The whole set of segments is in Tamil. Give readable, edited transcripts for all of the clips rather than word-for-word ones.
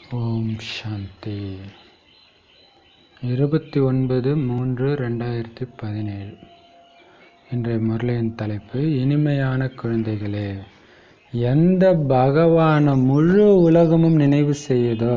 ஓம் சாந்தி. 29/3/2017. இன்றைய முரளியின் தலைப்பு இனிமையான குழந்தைகளே. எந்த பகவான முழு உலகமும் நினைவு செய்யுதோ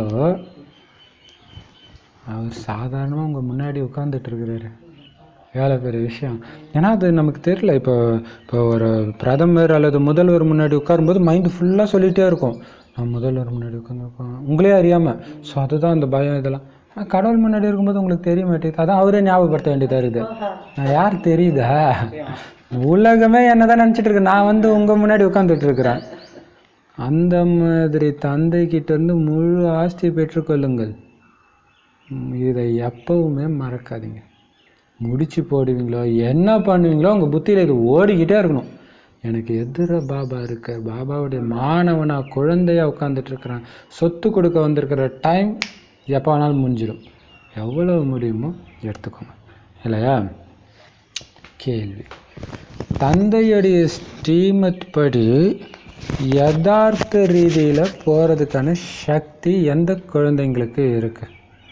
அவர் சாதாரணமாக உங்கள் முன்னாடி உட்கார்ந்துட்டு இருக்கிறாரு. எவ்வளோ பெரிய விஷயம். ஏன்னா அது நமக்கு தெரியல. இப்போ ஒரு பிரதமர் அல்லது முதல்வர் முன்னாடி உட்காரும்போது மைண்டு ஃபுல்லாக சொல்லிகிட்டே இருக்கும், நான் முதல்வர் முன்னாடி உட்காந்துருக்கோம், உங்களே அறியாமல். ஸோ அதுதான் அந்த பயம். இதெல்லாம் கடவுள் முன்னாடி இருக்கும்போது உங்களுக்கு தெரிய மாட்டேங்குது. அதான் அவரே ஞாபகப்படுத்த வேண்டியதாக இருக்குது. நான் யார் தெரியுதா? உலகமே என்னதான் நினச்சிட்டு இருக்கு, நான் உங்கள் முன்னாடி உட்காந்துட்டு இருக்கிறேன். அந்த மாதிரி தந்தை கிட்ட இருந்து முழு ஆஸ்தியை பெற்றுக்கொள்ளுங்கள். இதை எப்பவுமே மறக்காதீங்க. முடிச்சு போடுவீங்களோ என்ன பண்ணுவீங்களோ உங்கள் புத்தியில் இது ஓடிக்கிட்டே இருக்கணும். எனக்கு எதிர பாபா இருக்க, பாபாவுடைய மாணவனா குழந்தையா உட்காந்துட்டு இருக்கிறான், சொத்து கொடுக்க வந்திருக்கிற டைம் எப்போ வேணாலும் முடிஞ்சிடும். எவ்வளவு முடியுமோ எடுத்துக்கோங்க, இல்லையா? கேள்வி: தந்தையுடைய ஸ்ரீமத் படி யதார்த்த ரீதியில் போகிறதுக்கான சக்தி எந்த குழந்தைங்களுக்கு இருக்கு?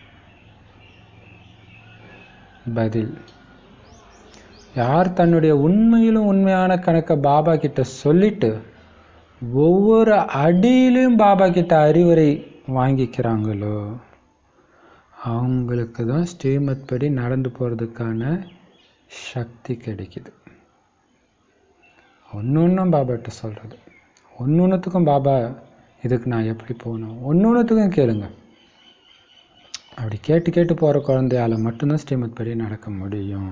பதில்: யார் தன்னுடைய உண்மையிலும் உண்மையான கணக்கை பாபா கிட்ட சொல்லிட்டு ஒவ்வொரு அடியிலும் பாபா கிட்ட அறிவுரை வாங்கிக்கிறாங்களோ அவங்களுக்கு தான் ஸ்ரீமத் படி நடந்து போகிறதுக்கான சக்தி கிடைக்குது. ஒன்றும் பாபாட்ட சொல்கிறது, ஒன்றுத்துக்கும் பாபா இதுக்கு நான் எப்படி போகணும், ஒன்றுத்துக்கும் கேளுங்க. அப்படி கேட்டு கேட்டு போகிற குழந்தையால் மட்டும்தான் ஸ்ரீமத் படி நடக்க முடியும்.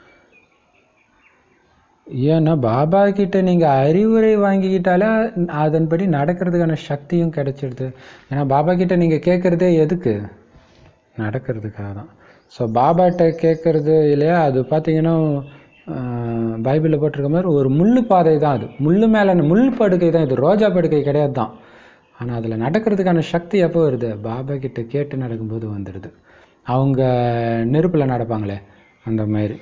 ஏன்னா பாபா கிட்ட நீங்கள் அறிவுரை வாங்கிக்கிட்டாலே அதன்படி நடக்கிறதுக்கான சக்தியும் கிடைச்சிடுது. ஏன்னா பாபா கிட்ட நீங்கள் கேட்குறதே எதுக்கு? நடக்கிறதுக்காக தான். ஸோ பாபாட்ட கேட்குறது இல்லையா, அது பார்த்தீங்கன்னா பைபிளில் போட்டிருக்க மாதிரி ஒரு முள்ளு பாதை தான். அது முள்ளு மேலே முள் படுக்கை தான், இது ரோஜா படுக்கை கிடையாது தான். ஆனால் அதில் நடக்கிறதுக்கான சக்தி எப்போ வருது? பாபா கிட்ட கேட்டு நடக்கும்போது வந்துடுது. அவங்க நெருப்பில் நடப்பாங்களே அந்த மாதிரி.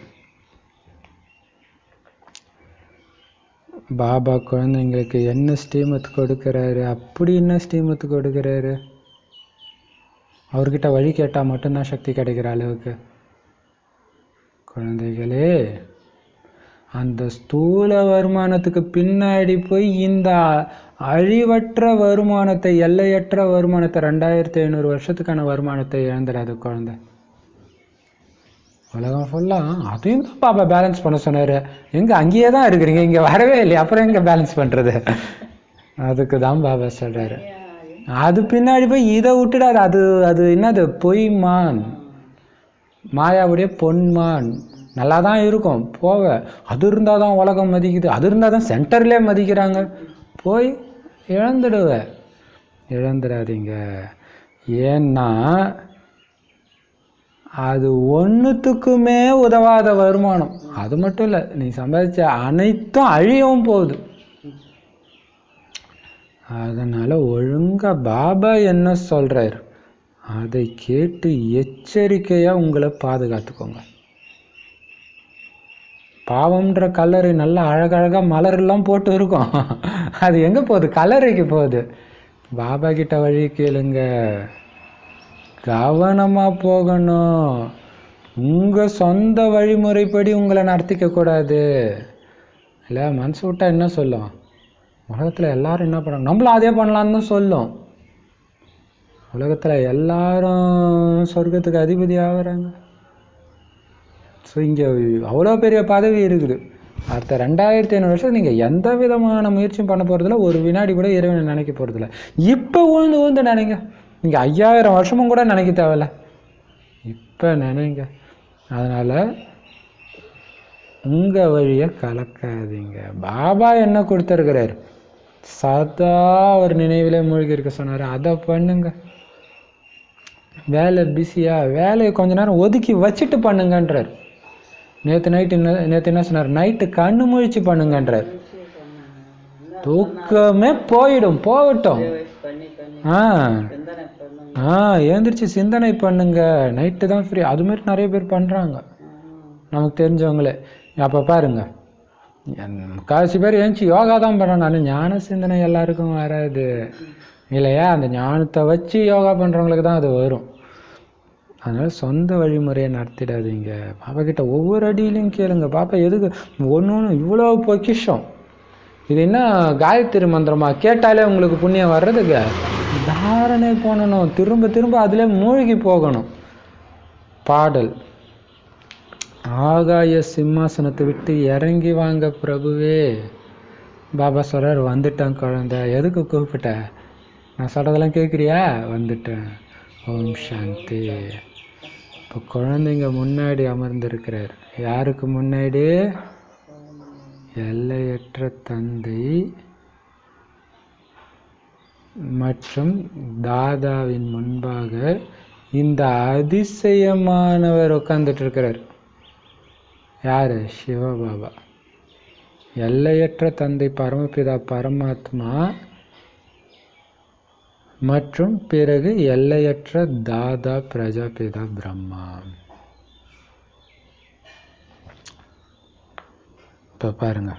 பாபா குழந்தைங்களுக்கு என்ன ஸ்ரீமத் கொடுக்குறாரு, அப்படி என்ன ஸ்ரீமத் கொடுக்குறாரு? அவர்கிட்ட வழி கேட்டால் மட்டும்தான் சக்தி கிடைக்கிற அளவுக்கு. குழந்தைகளே, அந்த ஸ்தூல வருமானத்துக்கு பின்னாடி போய் இந்த அழிவற்ற வருமானத்தை, எல்லையற்ற வருமானத்தை, 2500 வருஷத்துக்கான வருமானத்தை இழந்துடாது குழந்தை. உலகம் ஃபுல்லாக அதையும் தான் பாபா பேலன்ஸ் பண்ண சொன்னார். எங்கே அங்கேயே தான் இருக்கிறீங்க, இங்கே வரவே இல்லையா, அப்புறம் எங்கே பேலன்ஸ் பண்ணுறது? அதுக்கு தான் பாபா சொல்கிறாரு, அது பின்னாடி போய் இதை விட்டுடாது. அது என்னது? பொய்மான், மாயாவுடைய பொன்மான். நல்லா தான் இருக்கும் போக, அது இருந்தால் தான் உலகம் மதிக்குது, அது இருந்தால் தான் சென்டர்லேயே மதிக்கிறாங்க. போய் இழந்துடாதீங்க. ஏன்னா அது ஒன்றுத்துக்குமே உதவாத வருமானம். அது மட்டும் இல்லை, நீ சம்பாதிச்ச அனைத்தும் அழியவும் போகுது. அதனால் ஒழுங்காக பாபா என்ன சொல்கிறார் அதை கேட்டு எச்சரிக்கையாக உங்களை பாதுகாத்துக்கோங்க. பாவம்ன்ற கல்லறை நல்லா அழகழகாக மலரெல்லாம் போட்டு இருக்கும், அது எங்கே போகுது? கல்லறைக்கு போகுது. பாபா கிட்ட வழி கேளுங்க, கவனமாக போகணும். உங்கள் சொந்த வழிமுறைப்படி உங்களை நடத்திக்க கூடாது. இல்லை, மனசு விட்டா என்ன சொல்லும்? உலகத்தில் எல்லாரும் என்ன பண்ணுறாங்க, நம்மளும் அதே பண்ணலான்னு தான் சொல்லும். உலகத்தில் எல்லாரும் சொர்க்கத்துக்கு அதிபதி ஆகிறாங்க. ஸோ இங்கே அவ்வளோ பெரிய பதவி இருக்குது. அடுத்த 2500 வருஷம் நீங்கள் எந்த விதமான முயற்சியும் பண்ண போகிறதில்ல, ஒரு வினாடி கூட இறைவனை நினைக்க போகிறதில்ல. இப்போ ஊழ்ந்து நினைங்க. நீங்கள் 5000 வருஷமும் கூட நினைக்க தேவையில்ல, இப்போ நினைங்க. அதனால் உங்கள் வழியை கலக்காதீங்க. பாபா என்ன கொடுத்துருக்கிறார்? சதா ஒரு நினைவிலே மூழ்கி இருக்க சொன்னார், அதை பண்ணுங்க. வேலை பிஸியாக, வேலையை கொஞ்ச நேரம் ஒதுக்கி வச்சுட்டு பண்ணுங்கன்றார். நேற்று என்ன சொன்னார்? நைட்டு கண்ணு முழிச்சு பண்ணுங்கன்றார். தூக்கமே போகட்டும். எழுந்திரிச்சு சிந்தனை பண்ணுங்க, நைட்டு தான் ஃப்ரீ. அது மாதிரி நிறைய பேர் பண்ணுறாங்க, நமக்கு தெரிஞ்சவங்களே. அப்போ பாருங்க, முக்கால்வாசி பேர் எழுந்துச்சி யோகா தான் பண்ணுறாங்க. ஆனால் ஞான சிந்தனை எல்லாருக்கும் வராது. இல்லையா? அந்த ஞானத்தை வச்சு யோகா பண்ணுறவங்களுக்கு தான் அது வரும். அதனால் சொந்த வழிமுறையை நடத்திடாதீங்க. பாப்பா கிட்ட ஒவ்வொரு அடியிலையும் கேளுங்க. பாப்பா எதுக்கு ஒன்று ஒன்று இவ்வளோ பொக்கிஷம், இது என்ன காயத்ரி மந்திரமா? கேட்டாலே உங்களுக்கு புண்ணியம் வர்றதுக்கு தாரணை பண்ணணும், திரும்ப திரும்ப அதிலே மூழ்கி போகணும். பாடல், ஆகாய சிம்மாசனத்தை விட்டு இறங்கி வாங்க பிரபுவே. பாபா சொல்கிறார், வந்துட்டேன் குழந்தை, எதுக்கு கூப்பிட்ட? நான் சொல்கிறதெல்லாம் கேட்குறியா? வந்துட்டேன். ஓம் சாந்தி. இப்போ குழந்தைங்க முன்னாடி அமர்ந்திருக்கிறார். யாருக்கு முன்னாடி? எல்லையற்ற தந்தை மற்றும் தாதாவின் முன்பாக இந்த அதிசயமானவர் உட்கார்ந்துட்டு இருக்கிறார். யாரு? சிவபாபா. எல்லையற்ற தந்தை பரமபிதா பரமாத்மா மற்றும் பிறகு எல்லையற்ற தாதா பிரஜாபிதா பிரம்மா. இப்போ பாருங்க,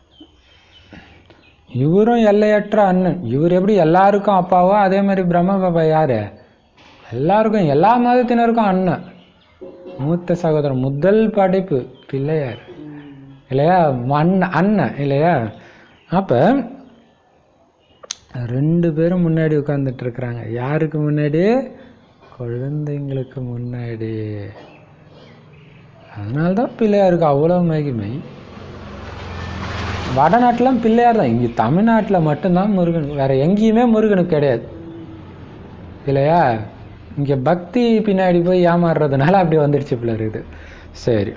இவரும் எல்லையற்ற அண்ணன். இவர் எப்படி எல்லாருக்கும் அப்பாவோ அதே மாதிரி பிரம்ம பாபா யாரு? எல்லாருக்கும், எல்லா மதத்தினருக்கும் அண்ணன், மூத்த சகோதரன், முதல் படைப்பு பிள்ளையார் இல்லையா? அண்ணன் இல்லையா? அப்போ 2 பேரும் முன்னாடி உட்கார்ந்துட்டு இருக்கிறாங்க. யாருக்கு முன்னாடி? குழந்தைங்களுக்கு முன்னாடி. அதனால்தான் பிள்ளையாருக்கு அவ்வளோ மகிமை. வடநாட்டிலாம் பிள்ளையார் தான், இங்கே தமிழ்நாட்டில் மட்டும்தான் முருகன், வேற எங்கேயுமே முருகனுக்கு கிடையாது இல்லையா? இங்கே பக்தி பின்னாடி போய் ஏமாறுறதுனால அப்படி வந்துடுச்சு பிள்ளை இருக்குது. சரி,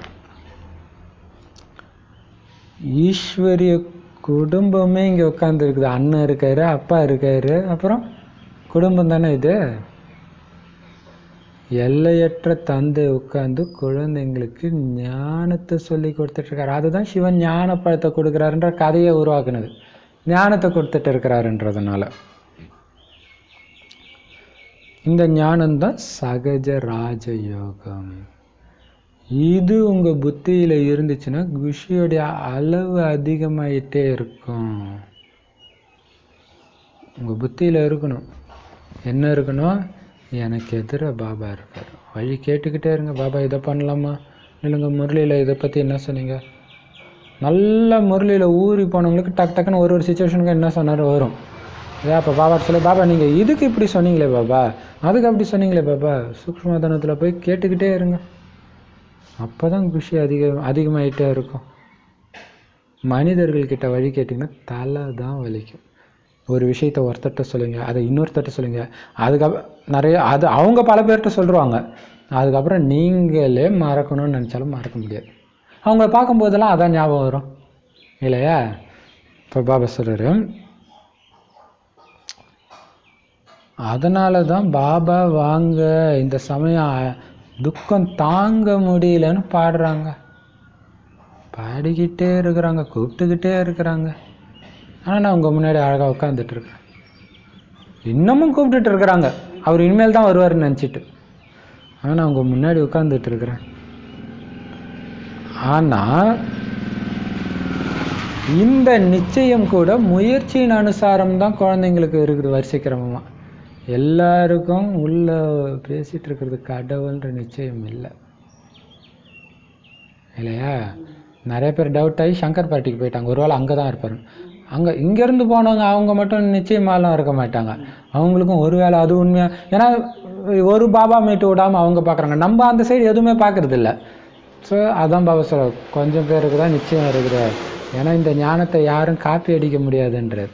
ஈஸ்வரிய குடும்பமே இங்கே உட்காந்துருக்குது. அண்ணன் இருக்காரு, அப்பா இருக்காரு, அப்புறம் குடும்பம் தானே இது. எல்லையற்ற தந்தை உட்கார்ந்து குழந்தைங்களுக்கு ஞானத்தை சொல்லி கொடுத்துட்டு இருக்காரு. அதுதான் சிவன் ஞான பழத்தை கொடுக்குறாருன்ற கதையை உருவாக்குனது, ஞானத்தை கொடுத்துட்டு இருக்கிறாருன்றதுனால. இந்த ஞானம்தான் சகஜ ராஜயோகம். இது உங்க புத்தியில இருந்துச்சுன்னா குஷியோடைய அளவு அதிகமாயிட்டே இருக்கும். உங்க புத்தியில இருக்கணும், என்ன இருக்கணும்? எனக்கு எதிராக பாபா இருக்கார். வழி கேட்டுக்கிட்டே இருங்க. பாபா இதை பண்ணலாமா? இல்லைங்க முரளியில் இதை பற்றி என்ன சொன்னீங்க? நல்ல முரளியில் ஊறி போனவங்களுக்கு டக்கு டக்குன்னு ஒரு சுச்சுவேஷனுக்கு என்ன சொன்னார் வரும். ஏன் அப்போ பாபா சொல்லி, பாபா நீங்கள் இதுக்கு இப்படி சொன்னீங்களே பாபா, அதுக்கு அப்படி சொன்னீங்களே பாபா, சூக்ஷ்மதனத்தில் போய் கேட்டுக்கிட்டே இருங்க. அப்போ தான் குஷி அதிகமாகிட்டே இருக்கும். மனிதர்கள்கிட்ட வழி கேட்டிங்கன்னா தலை தான் வலிக்கும். ஒரு விஷயத்தை ஒருத்தட்ட சொல்லுங்க, அதை இன்னொருத்தட்ட சொல்லுங்க, அதுக்கப்புறம் நிறைய அது அவங்க பல பேர்கிட்ட சொல்லுவாங்க. அதுக்கப்புறம் நீங்களே மறக்கணும்னு நினச்சாலும் மறக்க முடியாது. அவங்கள பார்க்கும்போதெல்லாம் அதான் ஞாபகம் வரும் இல்லையா? இப்போ பாபா சொல்கிறாரு, அதனால தான் பாபா வாங்க, இந்த சமயம் துக்கம் தாங்க முடியலன்னு பாடுறாங்க, பாடிக்கிட்டே இருக்கிறாங்க, கூப்பிட்டுக்கிட்டே இருக்கிறாங்க. ஆனால் நான் உங்கள் முன்னாடி அழகாக உட்காந்துட்டு இருக்கிறேன். இன்னமும் கூப்பிட்டுட்டு இருக்கிறாங்க, அவர் இனிமேல் தான் வருவார்னு நினச்சிட்டு. ஆனால் நான் உங்கள் முன்னாடி உட்காந்துட்டு இருக்கிறேன். ஆனால் இந்த நிச்சயம் கூட முயற்சியின் அனுசாரம் தான் குழந்தைங்களுக்கு இருக்குது. வரிசைக்கிரமமாக எல்லாருக்கும் உள்ள பேசிட்டு இருக்கிறது கடவுள்ன்ற நிச்சயம் இல்லை இல்லையா? நிறைய பேர் டவுட் ஆகி சங்கர் பார்ட்டிக்கு போயிட்டாங்க. ஒருவேளை அங்கே தான் இருப்பார். அங்கே இங்கேருந்து போனவங்க அவங்க மட்டும் நிச்சயமாலாம் இருக்க மாட்டாங்க. அவங்களுக்கும் ஒருவேளை அது உண்மையாக, ஏன்னா ஒரு பாபா மீட்டு விடாமல் அவங்க பார்க்குறாங்க. நம்ம அந்த சைடு எதுவுமே பார்க்கறது இல்லை. ஸோ அதான் பாபா சொல்ல, கொஞ்சம் பேருக்கு தான் நிச்சயம் இருக்குது. ஏன்னா இந்த ஞானத்தை யாரும் காப்பி அடிக்க முடியாதுன்றார்.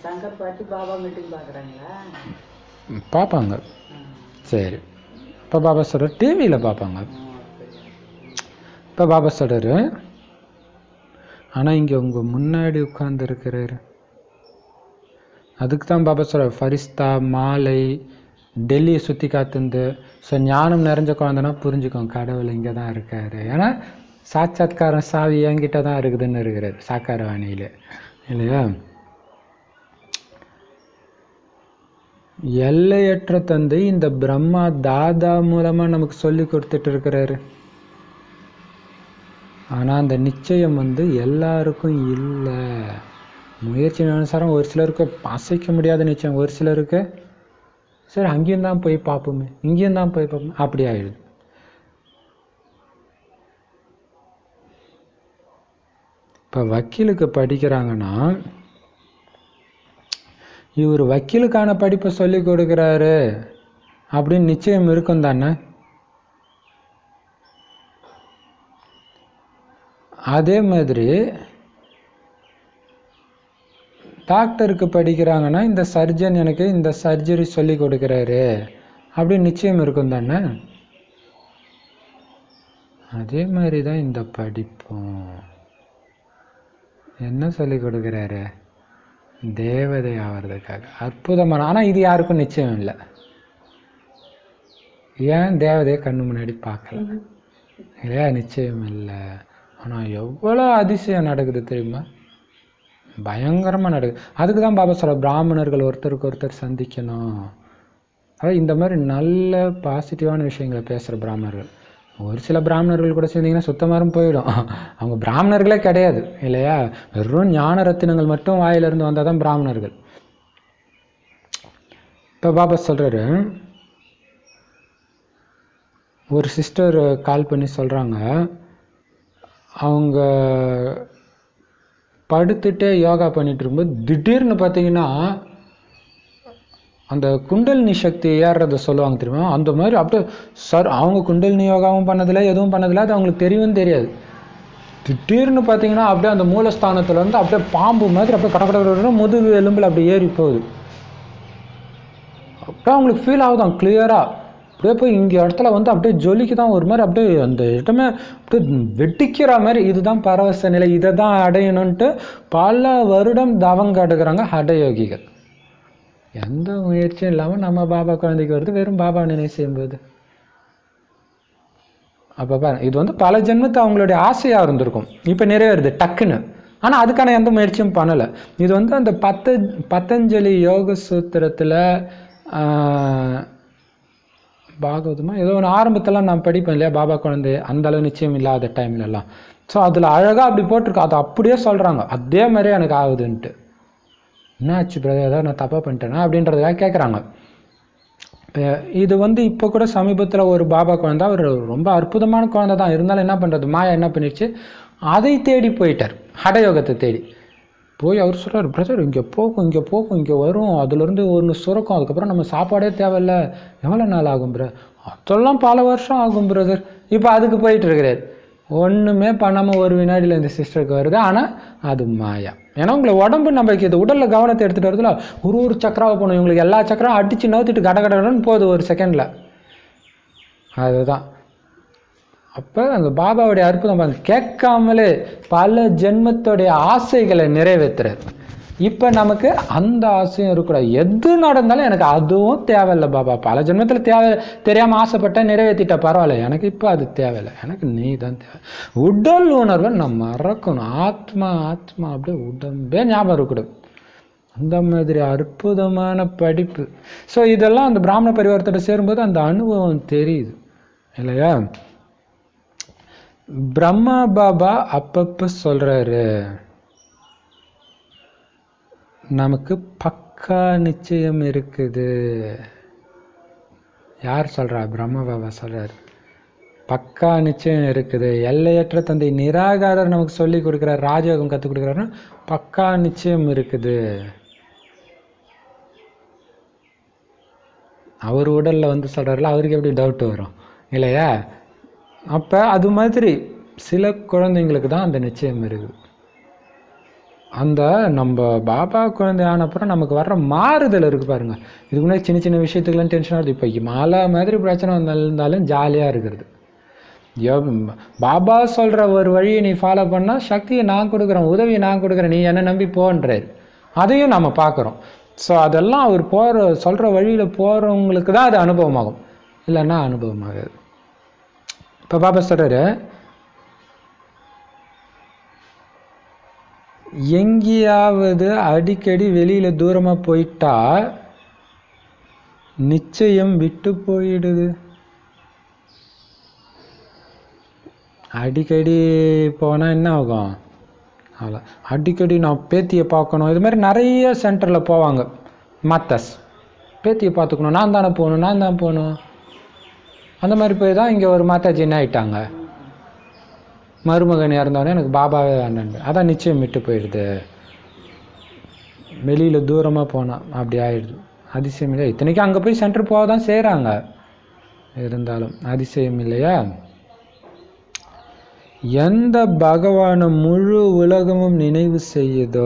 பார்ப்பாங்க. சரி, இப்போ பாபா சொல்கிற டிவியில் பார்ப்பாங்க. இப்போ பாபா சொல்கிறாரு, ஆனால் இங்கே உங்கள் முன்னாடி உட்கார்ந்து இருக்கிறாரு. அதுக்கு தான் பாபா சொல்கிறார், ஃபரிஸ்தா மாலை டெல்லியை சுற்றி காத்துந்து. ஸோ ஞானம் நிறைஞ்ச குழந்தைனா புரிஞ்சுக்கோங்க, கடவுள் இங்கே தான் இருக்காரு. ஏன்னா சாட்சாத்காரம் சாவி என்கிட்ட தான் இருக்குதுன்னு இருக்கிறார் சாக்காரவாணியில் இல்லையா? எல்லையற்ற தந்தை இந்த பிரம்மா தாதா மூலமாக நமக்கு சொல்லி கொடுத்துட்டு இருக்கிறாரு. ஆனால் அந்த நிச்சயம் எல்லாருக்கும் இல்லை. முயற்சி அனுசாரம் ஒரு சிலருக்கு அசைக்க முடியாத நிச்சயம், ஒரு சிலருக்கு சரி அங்கேயும் தான் போய் பார்ப்போமே, இங்கேயும் தான் போய் பார்ப்போமே, அப்படி ஆயிடுது. இப்போ வக்கீலுக்கு படிக்கிறாங்கன்னா இவர் வக்கீலுக்கான படிப்பை சொல்லி கொடுக்குறாரு அப்படின்னு நிச்சயம் இருக்கும் தானே. அதே மாதிரி டாக்டருக்கு படிக்கிறாங்கன்னா இந்த சர்ஜன் எனக்கு இந்த சர்ஜரி சொல்லி கொடுக்குறாரு அப்படின்னு நிச்சயம் இருக்கும் தானே. அதே மாதிரி தான் இந்த படிப்பும். என்ன சொல்லி கொடுக்குறாரு? தேவதை ஆவறதுக்காக. அற்புதமான. ஆனால் இது யாருக்கும் நிச்சயம் இல்லை. ஏன்? தேவதையை கண்ணு முன்னாடி பார்க்கல இல்லையா, நிச்சயம் இல்லை. ஆனால் எவ்வளோ அதிசயம் நடக்குது தெரியுமா, பயங்கரமாக நடக்குது. அதுக்கு தான் பாபா சொல்ற பிராமணர்கள் ஒருத்தருக்கு ஒருத்தர் சந்திக்கணும். அதாவது இந்த மாதிரி நல்ல பாசிட்டிவான விஷயங்களை பேசுகிற பிராமணர்கள். ஒரு சில பிராமணர்கள் கூட சேர்ந்தீங்கன்னா சுத்தமாரும் போயிடும். அவங்க பிராமணர்களே கிடையாது இல்லையா, வெறும் ஞான ரத்தினங்கள் மட்டும் வாயிலிருந்து வந்தால் தான் பிராமணர்கள். இப்போ பாபா சொல்கிறாரு, ஒரு சிஸ்டர் கால் பண்ணி சொல்கிறாங்க, அவங்க படுத்துட்டே யோகா பண்ணிட்டு இருக்கும்போது திடீர்னு பார்த்தீங்கன்னா அந்த குண்டலினி சக்தி ஏறுறத சொல்லுவாங்க தெரியுமா, அந்த மாதிரி அப்படியே சார் அவங்க குண்டலினி யோகாவும் பண்ணதில்லை, எதுவும் பண்ணதில்லை, அது அவங்களுக்கு தெரியவும் தெரியாது. திடீர்னு பார்த்தீங்கன்னா அப்படியே அந்த மூலஸ்தானத்துலேருந்து அப்படியே பாம்பு மாதிரி அப்படியே கடற்கட முதுகு எலும்பில் அப்படியே ஏறி போகுது. அப்படியே அவங்களுக்கு ஃபீல் ஆகுதான் கிளியராக. அப்படியே போய் இங்கே இடத்துல வந்து அப்படியே ஜொலிக்கு தான் ஒரு மாதிரி அப்படியே அந்த இடமே அப்படியே வெட்டிக்கிற மாதிரி. இதுதான் பரவச நிலை, இதை தான் அடையணுன்ட்டு பல வருடம் தவங்க எடுக்கிறாங்க ஹடயோகிகள். எந்த முயற்சியும் இல்லாமல் நம்ம பாபா குழந்தைக்கு வருது வெறும் பாபா நினைவு செய்யும்போது. அப்போ பாருங்க, இது வந்து பல ஜென்மத்து அவங்களுடைய ஆசையாக இருந்திருக்கும், இப்போ நிறைவேறுது டக்குன்னு. ஆனால் அதுக்கான எந்த முயற்சியும் பண்ணலை. இது வந்து அந்த பத்தஞ்சலி யோக சூத்திரத்தில் பாகவதமாக ஏதோ ஒன்று ஆரம்பத்தெல்லாம் நான் படிப்பேன் இல்லையா, பாபா குழந்தை அந்த அளவு நிச்சயம் இல்லாத டைம்லலாம். ஸோ அதில் அழகாக அப்படி போட்டிருக்கோம், அதை அப்படியே சொல்கிறாங்க, அதே மாதிரியே எனக்கு ஆகுதுன்ட்டு. என்னாச்சு பிரதர், ஏதாவது நான் தப்பாக பண்ணிட்டேனா அப்படின்றதுக்காக கேட்குறாங்க. இது வந்து இப்போ கூட சமீபத்தில் ஒரு பாபா குழந்தை, அவர் ரொம்ப அற்புதமான குழந்தை தான், இருந்தாலும் என்ன பண்ணுறது, மாயா என்ன பண்ணிடுச்சு, அதை தேடி போயிட்டார், ஹடயோகத்தை தேடி போய். அவர் சொல்கிறார், பிரதர் இங்கே போகும் இங்கே போகும் இங்கே வரும், அதுலேருந்து ஒன்று சுரக்கும், அதுக்கப்புறம் நம்ம சாப்பாடே தேவையில்லை, எவ்வளோ நாள் ஆகும் பிரதர்? அதெல்லாம் பல வருஷம் ஆகும் பிரதர். இப்போ அதுக்கு போயிட்டு இருக்கிறார். ஒன்றுமே பண்ணாமல் ஒரு வினாடியில் இந்த சிஸ்டருக்கு வருது. ஆனால் அது மாயா. ஏன்னா உங்களை உடம்பு நம்மளுக்கு இது உடலில் கவனத்தை எடுத்துகிட்டு வருதுல, ஒரு சக்கராவை போகணும், இவங்களுக்கு எல்லா சக்கரம் அடித்து நவுத்திட்டு கடகடன்னு போகுது ஒரு செகண்டில். அதுதான் அப்போ அந்த பாபாவுடைய அற்புதம் பாருங்க, கேட்காமலே பல ஜென்மத்தோடைய ஆசைகளை நிறைவேற்றுறாரு. இப்போ நமக்கு அந்த ஆசையும் இருக்கக்கூடாது, எது நடந்தாலும் எனக்கு அதுவும் தேவையில்லை பாபா, பல ஜென்மத்தில் தெரியாமல் ஆசைப்பட்டேன் நிறைவேற்றிட்ட பரவாயில்ல, எனக்கு இப்போ அது தேவையில்லை, எனக்கு நீ தான் தேவை. உடல் உணர்வை நான் மறக்கணும், ஆத்மா ஆத்மா அப்படியே உடம்பே ஞாபகம் இருக்கக்கூடாது. அந்த மாதிரி அற்புதமான படிப்பு. ஸோ இதெல்லாம் அந்த பிராமண பரிவாரத்தோட சேரும்போது அந்த அனுபவம் தெரியுது இல்லையா. பிரம்மா பாபா அப்பப்போ சொல்றாரு, நமக்கு பக்கா நிச்சயம் இருக்குது. யார் சொல்றா? பிரம்மா பாபா சொல்றாரு, பக்கா நிச்சயம் இருக்குது. எல்லையற்ற தந்தை நிராகாரர் நமக்கு சொல்லி கொடுக்குறார், ராஜயோகம் கற்றுக் கொடுக்குறாருன்னா பக்கா நிச்சயம் இருக்குது. அவர் உடல்ல வந்து சொல்றாருல, அவருக்கு எப்படி டவுட் வரும் இல்லையா. அப்போ அது மாதிரி சில குழந்தைங்களுக்கு தான் அந்த நிச்சயம் இருக்குது. அந்த நம்ம பாபா குழந்தை ஆனப்புறம் நமக்கு வர்ற மாறுதல் இருக்குது பாருங்க. இதுக்கு முன்னாடி சின்ன சின்ன விஷயத்துக்குலாம் டென்ஷனாக இருக்குது, இப்போ மாலை மாதிரி பிரச்சனை இருந்தாலும் ஜாலியாக இருக்கிறது. பாபா சொல்கிற ஒரு வழியை நீ ஃபாலோ பண்ணால் சக்தியை நான் கொடுக்குறேன், உதவியை நான் கொடுக்குறேன், நீ என்னை நம்பி போன்றாரு. அதையும் நம்ம பார்க்குறோம். ஸோ அதெல்லாம் அவர் சொல்கிற வழியில் போகிறவங்களுக்கு தான் அது அனுபவமாகும், இல்லைன்னா அனுபவமாகாது. இப்போ பாபா சொல்கிறாரு, எங்கேயாவது அடிக்கடி வெளியில் தூரமாக போயிட்டா நிச்சயம் விட்டு போயிடுது. அடிக்கடி போனால் என்ன ஆகும்? அவ்வளோ. அடிக்கடி நான் பேத்தியை பார்க்கணும், இது மாதிரி நிறைய சென்டரில் போவாங்க மாத்தஸ். பேத்தியை பார்த்துக்கணும், நான் தானே போகணும், நான் தான் போகணும். அந்த மாதிரி போய் தான் இங்கே ஒரு மாதாஜி என்ன ஆகிட்டாங்க, மருமகன் இறந்தவொடனே எனக்கு பாபாவே வேண்டான்னு, அதான் நிச்சயம் விட்டு போயிடுது, வெளியில் தூரமாக போனால் அப்படி ஆயிடுது. அதிசயம் இல்லையா? இத்தனைக்கும் அங்கே போய் சென்டர் போக தான் செய்கிறாங்க, இருந்தாலும் அதிசயம் இல்லையா? எந்த பகவானை முழு உலகமும் நினைவு செய்யுதோ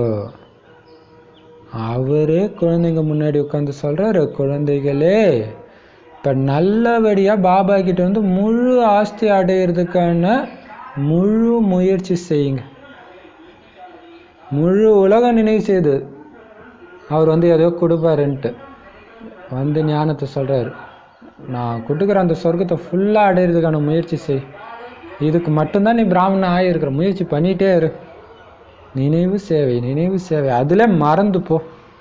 அவரே குழந்தைங்க முன்னாடி உட்காந்து சொல்றாரு, குழந்தைகளே இப்போ நல்லபடியாக பாபா கிட்ட வந்து முழு ஆஸ்தி அடையிறதுக்கான முழு முயற்சி செய்யுங்க. முழு உலகம் நினைவு செய்யுது அவர் வந்து எதையோ கொடுப்பாருன்ட்டு வந்து ஞானத்தை சொல்கிறாரு, நான் கொடுக்குற அந்த சொர்க்கத்தை ஃபுல்லாக அடையிறதுக்கான முயற்சி செய், இதுக்கு மட்டும்தான் நீ பிராமணன் ஆகியிருக்கிற, முயற்சி பண்ணிகிட்டே இரு, நினைவு சேவை நினைவு சேவை, அதில் மறந்து போ.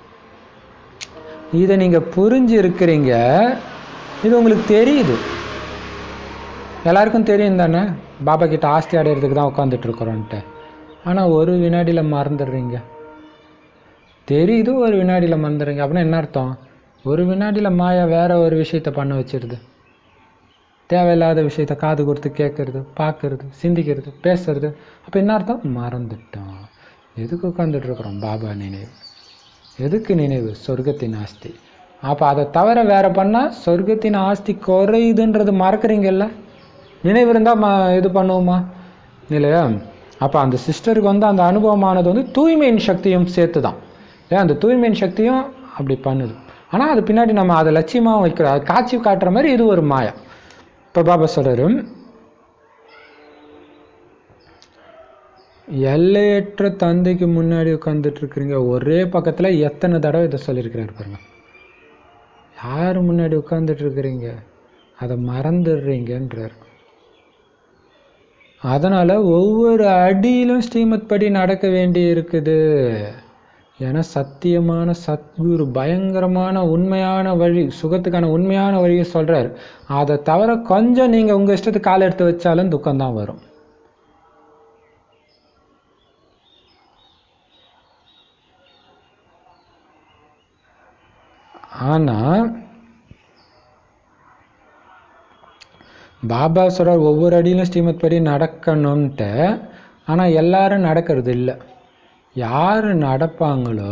இதை நீங்கள் புரிஞ்சு இருக்கிறீங்க, இது உங்களுக்கு தெரியுது, எல்லாருக்கும் தெரியும் தானே பாபா கிட்ட ஆஸ்தி அடையிறதுக்கு தான் உட்காந்துட்டு இருக்கிறோன்ட்டு. ஆனால் ஒரு வினாடியில் மறந்துடுறீங்க, தெரியுது, ஒரு வினாடியில் மறந்துடுறீங்க. அப்படின்னா என்ன அர்த்தம்? ஒரு வினாடியில் மாயா வேற ஒரு விஷயத்த பண்ண வச்சிருது, தேவையில்லாத விஷயத்த காது கொடுத்து கேட்கறது, பார்க்கறது, சிந்திக்கிறது, பேசுறது. அப்போ என்ன அர்த்தம்? மறந்துட்டோம். எதுக்கு உட்காந்துட்டு இருக்கிறோம்? பாபா நினைவு. எதுக்கு நினைவு? சொர்க்கத்தின் ஆஸ்தி. அப்போ அதை தவிர வேற பண்ணால் சொர்க்கத்தின் ஆஸ்தி குறையுதுன்றது மறக்கிறீங்கல்ல. நினைவு இருந்தால் இது பண்ணுவோமா இல்லையா? அப்போ அந்த சிஸ்டருக்கு வந்து அந்த அனுபவமானது வந்து தூய்மையின் சக்தியும் சேர்த்து தான். ஏன் அந்த தூய்மையின் சக்தியும் அப்படி பண்ணுது. ஆனால் அது பின்னாடி நம்ம அதை லட்சியமாக வைக்கிறோம், அது காட்சி காட்டுற மாதிரி இது ஒரு மாயா. இப்போ பாபா சொல்றாரு, எல்லையற்ற தந்தைக்கு முன்னாடி உட்காந்துட்டு இருக்கிறீங்க. ஒரே பக்கத்தில் எத்தனை தடவை இதை சொல்லியிருக்கிறாரு பாருங்க. யார் முன்னாடி உட்காந்துட்டு இருக்கிறீங்க, அதை மறந்துடுறீங்கன்றார். அதனால ஒவ்வொரு அடியிலும் ஸ்ரீமத் படி நடக்க வேண்டி இருக்குது. ஏன்னா சத்தியமான சத்குரு பயங்கரமான உண்மையான வழி, சுகத்துக்கான உண்மையான வழியை சொல்றாரு. அதை தவிர கொஞ்சம் நீங்க உங்க இஷ்டத்துக்கு கால் எடுத்து வச்சாலும் துக்கம்தான் வரும். ஆனா பாபா சொல்றார் ஒவ்வொரு அடியிலும் ஸ்ரீமத் படி நடக்கணும்ட்டு. ஆனா எல்லாரும் நடக்கிறது இல்லை. யாரு நடப்பாங்களோ,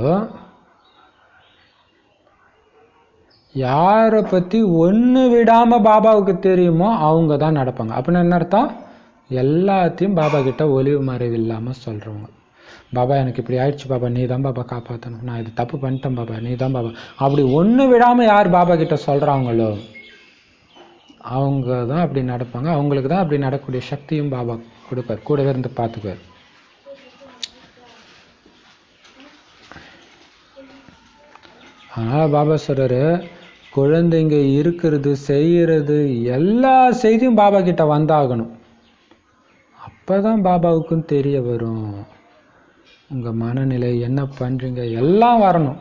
யாரை பத்தி ஒன்று விடாம பாபாவுக்கு தெரியுமோ அவங்க தான் நடப்பாங்க. அப்படின்னா என்ன அர்த்தம்? எல்லாத்தையும் பாபா கிட்ட ஒளிவு மறைவு இல்லாம சொல்றவங்க. பாபா எனக்கு இப்படி ஆயிடுச்சு பாபா, நீ தான் பாபா காப்பாற்றணும், நான் இது தப்பு பண்ணிட்டேன் பாபா, நீ தான் பாபா, அப்படி ஒன்று விடாம யார் பாபா கிட்ட சொல்றாங்களோ அவங்க தான் அப்படி நடப்பாங்க. அவங்களுக்கு தான் அப்படி நடக்கக்கூடிய சக்தியும் பாபா கொடுப்பார், கூடவே இருந்து பார்த்துக்குவார். அதனால பாபா சொல்றாரு, குழந்தைங்க இருக்கிறது செய்யறது எல்லா செய்தியும் பாபா கிட்ட வந்தாகணும். அப்பதான் பாபாவுக்கும் தெரிய வரும் உங்க மனநிலை என்ன பண்றீங்க எல்லாம் வரணும்.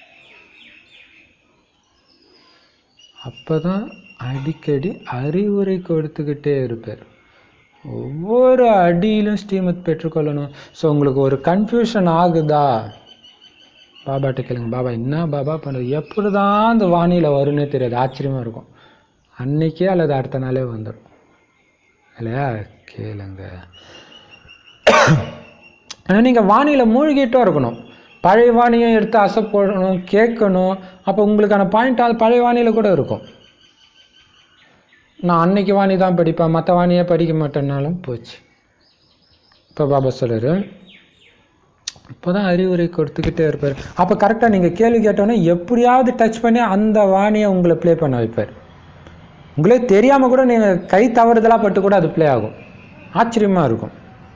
அப்பதான் அடிக்கடி அறிவுரை கொடுத்துக்கிட்டே இருப்பார். ஒவ்வொரு அடியிலும் ஸ்ரீமத் பெற்றுக்கொள்ளணும். ஸோ உங்களுக்கு ஒரு கன்ஃபியூஷன் ஆகுதா, பாபாட்ட கேளுங்க. பாபா என்ன பாபா பண்ணுறது, எப்படி தான் அந்த வானிலை வரும்னே தெரியாது, ஆச்சரியமாக இருக்கும். அன்னைக்கே அல்லது அடுத்த நாளே வந்துடும் இல்லையா? கேளுங்க. ஆனால் நீங்கள் வானிலை மூழ்கிட்டும் இருக்கணும். பழைய வாணியை எடுத்து அசை போடணும், கேட்கணும். அப்போ உங்களுக்கான பாயிண்ட் அது பழைய வாணியில் கூட இருக்கும். நான் அன்னைக்கு வாணி தான் படிப்பேன், மற்ற வாணியே படிக்க மாட்டேன்னாலும் போச்சு. இப்போ பாபா சொல்றாரு, இப்போதான் அறிவுரை கொடுத்துக்கிட்டே இருப்பார். அப்போ கரெக்டாக நீங்கள் கேள்வி கேட்டோன்னே எப்படியாவது டச் பண்ணி அந்த வாணியை உங்களை ப்ளே பண்ண வைப்பார். உங்களே தெரியாமல் கூட நீங்கள் கை தவறுதலாக பட்டு கூட அது ப்ளே ஆகும். ஆச்சரியமாக இருக்கும்.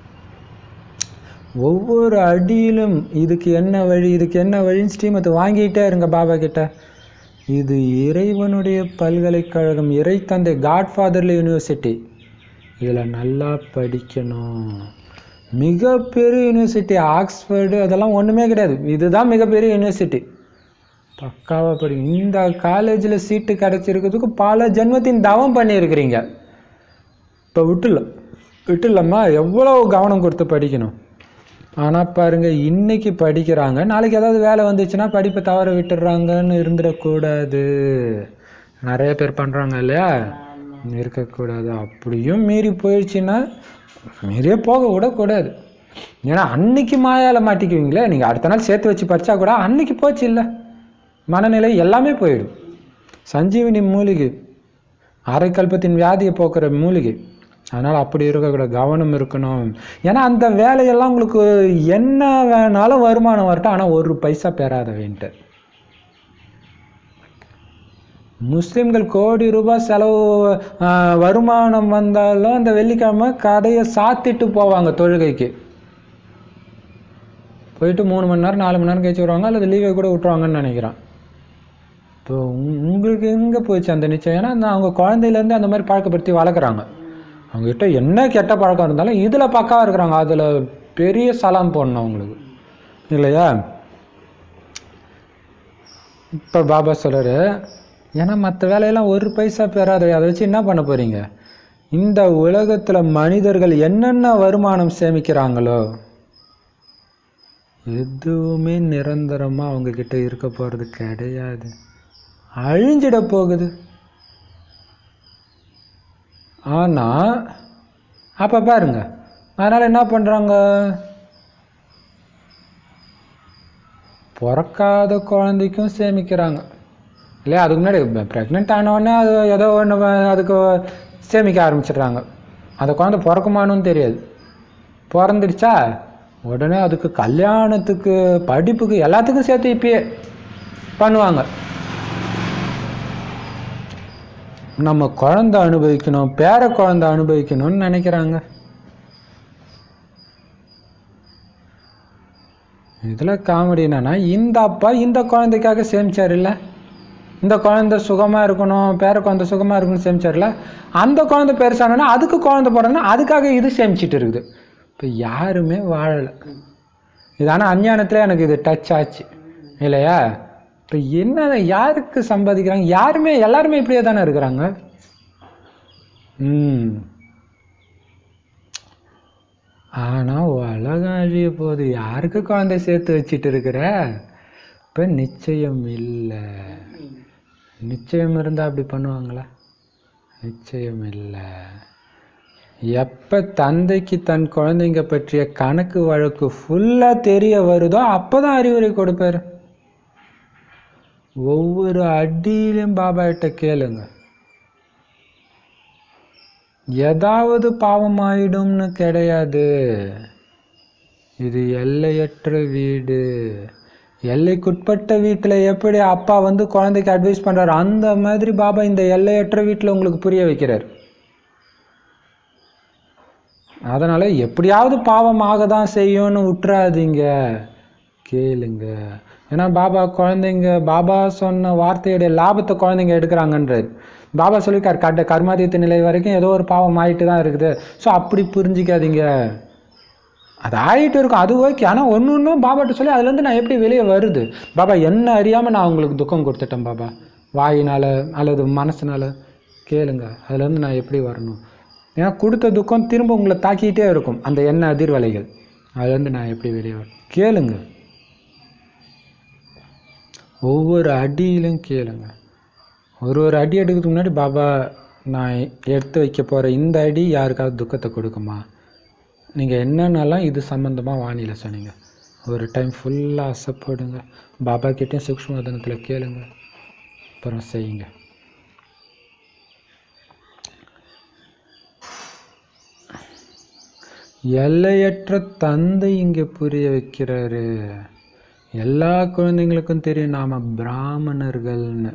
ஒவ்வொரு அடியிலும் இதுக்கு என்ன வழி, இதுக்கு என்ன வழின்னு ஸ்ரீமத்தை வாங்கிட்டே இருங்க பாபா கிட்ட. இது இறைவனுடைய பல்கலைக்கழகம், இறை தந்தை, காட்ஃபாதர்ல யூனிவர்சிட்டி. இதில் நல்லா படிக்கணும். மிகப்பெரிய யூனிவர்சிட்டி, ஆக்ஸ்ஃபோர்டு அதெல்லாம் ஒன்றுமே கிடையாது. இதுதான் மிகப்பெரிய யூனிவர்சிட்டி. பக்காவாக படிக்கணும். இந்த காலேஜில் சீட்டு கிடச்சிருக்கிறதுக்கு பல ஜென்மத்தின் தவம் பண்ணியிருக்கிறீங்க. இப்போ விட்டுலம்மா எவ்வளோ கவனம் கொடுத்து படிக்கணும். ஆனால் பாருங்க, இன்னைக்கு படிக்கிறாங்க, நாளைக்கு ஏதாவது வேலை வந்துச்சுன்னா படிப்பை தவற விட்டுடுறாங்கன்னு இருந்துடக்கூடாது. நிறைய பேர் பண்ணுறாங்க இல்லையா? இருக்கக்கூடாது. அப்படியும் மீறி போயிடுச்சுன்னா மீறியே போக விடக்கூடாது. ஏன்னா அன்னைக்கு மாயால மாட்டிக்குவீங்களே. நீங்கள் அடுத்த நாள் சேர்த்து வச்சு படித்தா கூட அன்னைக்கு போச்சு இல்லை, மனநிலை எல்லாமே போயிடும். சஞ்சீவினி மூலிகை, அரைக்கல்பத்தின் வியாதியை போக்குற மூலிகை. அதனால் அப்படி இருக்கக்கூடாது, கவனம் இருக்கணும். ஏன்னா அந்த வேலையெல்லாம் உங்களுக்கு என்ன வேணாலும் வருமானம் வரட்டும், ஆனால் ஒரு பைசா பெறாதவன்ட்டு. முஸ்லீம்கள் கோடி ரூபாய் செலவு வருமானம் வந்தாலும் அந்த வெள்ளிக்கிழமை கடையை சாத்திட்டு போவாங்க தொழுகைக்கு. போயிட்டு 3 மணி நேரம் 4 மணி நேரம் கழிச்சு வருவாங்க, அல்லது லீவை கூட விட்டுருவாங்கன்னு நினைக்கிறேன். இப்போ உங்களுக்கு எங்கே போயிடுச்சு அந்த நிச்சயம்? ஏன்னா அவங்க குழந்தையிலேருந்து அந்த மாதிரி பழக்கப்படுத்தி வளர்க்குறாங்க. அவங்ககிட்ட என்ன கெட்ட பழக்கம் இருந்தாலும் இதில் பக்காவாக இருக்கிறாங்க, அதில் பெரிய சலாம் போடணும் அவங்களுக்கு இல்லையா? இப்போ பாபா சொல்கிறாரு, ஏன்னா மற்ற வேலையெல்லாம் ஒரு பைசா பெறாத, அதை வச்சு என்ன பண்ண போகிறீங்க? இந்த உலகத்தில் மனிதர்கள் என்னென்ன வருமானம் சேமிக்கிறாங்களோ எதுவுமே நிரந்தரமாக அவங்கக்கிட்ட இருக்க போகிறது கிடையாது, அழிஞ்சிட போகுது. ஆனால் அப்போ பாருங்க, அதனால் என்ன பண்ணுறாங்க? பிறக்காத குழந்தைக்கும் சேமிக்கிறாங்க இல்லையா? அதுக்கு முன்னாடி ப்ரெக்னென்ட் ஆனவுடனே அது ஏதோ ஒன்று அதுக்கு சேமிக்க ஆரம்பிச்சிடுறாங்க. அந்த குழந்தை பிறக்குமானும் தெரியாது, பிறந்துடுச்சா உடனே அதுக்கு கல்யாணத்துக்கு படிப்புக்கு எல்லாத்துக்கும் சேர்த்து இப்பயே பண்ணுவாங்க. நம்ம குழந்தை அனுபவிக்கணும், பேர குழந்தை அனுபவிக்கணும்னு நினைக்கிறாங்க. இதில் காமெடி என்னன்னா, இந்த அப்பா இந்த குழந்தைக்காக சேமிச்சார் இல்லை, இந்த குழந்தை சுகமாக இருக்கணும், பேர குழந்தை சுகமாக இருக்கணும்னு சேமிச்சார்ல, அந்த குழந்தை பெருசானோன்னா அதுக்கு குழந்தை பிறந்தனா அதுக்காக இது சேமிச்சிட்டு இருக்குது. இப்போ யாருமே வாழலை. இது ஆனால் அஞ்ஞானத்தில் எனக்கு இது டச் ஆச்சு இல்லையா? இப்போ என்ன யாருக்கு சம்பாதிக்கிறாங்க? யாருமே எல்லாருமே இப்படியே தானே இருக்கிறாங்க. ஆனால் உலகம் அழிய போகுது, யாருக்கு குழந்தை சேர்த்து வச்சிட்டு இருக்கிற? இப்போ நிச்சயம் இல்லை. நிச்சயம் இருந்தால் அப்படி பண்ணுவாங்களா? நிச்சயம் இல்லை. எப்போ தந்தைக்கு தன் குழந்தைங்க பற்றிய கணக்கு வழக்கு ஃபுல்லாக தெரிய வருதோ அப்போ தான் அறிவுரை கொடுப்பார். ஒவ்வொரு அடியிலும் பாபா கிட்ட கேளுங்க, ஏதாவது பாவம் ஆயிடும்னு கிடையாது. இது எல்லையற்ற வீடு. எல்லைக்குட்பட்ட வீட்டில் எப்படி அப்பா வந்து குழந்தைக்கு அட்வைஸ் பண்ணுறாரு, அந்த மாதிரி பாபா இந்த எல்லையற்ற வீட்டில் உங்களுக்கு புரிய வைக்கிறார். அதனால் எப்படியாவது பாவம் ஆக தான் செய்யும்னு விட்டுறாதீங்க, கேளுங்க. ஏன்னா பாபா குழந்தைங்க, பாபா சொன்ன வார்த்தையுடைய லாபத்தை குழந்தைங்க எடுக்கிறாங்கன்றார். பாபா சொல்லியிருக்கார், கர்மாதீத்த நிலை வரைக்கும் ஏதோ ஒரு பாவம் ஆகிட்டு தான் இருக்குது. ஸோ அப்படி புரிஞ்சிக்காதீங்க, அது ஆகிட்டு இருக்கும், அது ஓகே. ஆனால் ஒன்று ஒன்றும் பாபாட்ட சொல்லி அதுலேருந்து நான் எப்படி வெளியே வருது? பாபா என்ன அறியாமல் நான் உங்களுக்கு துக்கம் கொடுத்துட்டேன் பாபா, வாயினால் அல்லது மனசுனால, கேளுங்க, அதுலேருந்து நான் எப்படி வரணும்? ஏன்னா கொடுத்த துக்கம் திரும்ப உங்களை தாக்கிட்டே இருக்கும், அந்த எண்ணெய் அதிர்வலைகள். அதுலேருந்து நான் எப்படி வெளியே வரணும்? கேளுங்க, ஒவ்வொரு அடியிலும் கேளுங்க. ஒரு அடி எடுக்கிறதுக்கு முன்னாடி, பாபா நான் எடுத்து வைக்க போகிற இந்த அடி யாருக்காவது துக்கத்தை கொடுக்குமா? நீங்கள் என்னென்னலாம் இது சம்மந்தமாக வானிலை சொன்னீங்க, ஒரு டைம் ஃபுல்லாக அசைப்படுங்க, பாபா கிட்டேயும் சூக்ஷ்மதனத்தில் கேளுங்க, அப்புறம் செய்யுங்க. எல்லையற்ற தந்தை இங்கே புரிய வைக்கிறாரு. எல்லா குழந்தைங்களுக்கும் தெரியும் நாம பிராமணர்கள்னு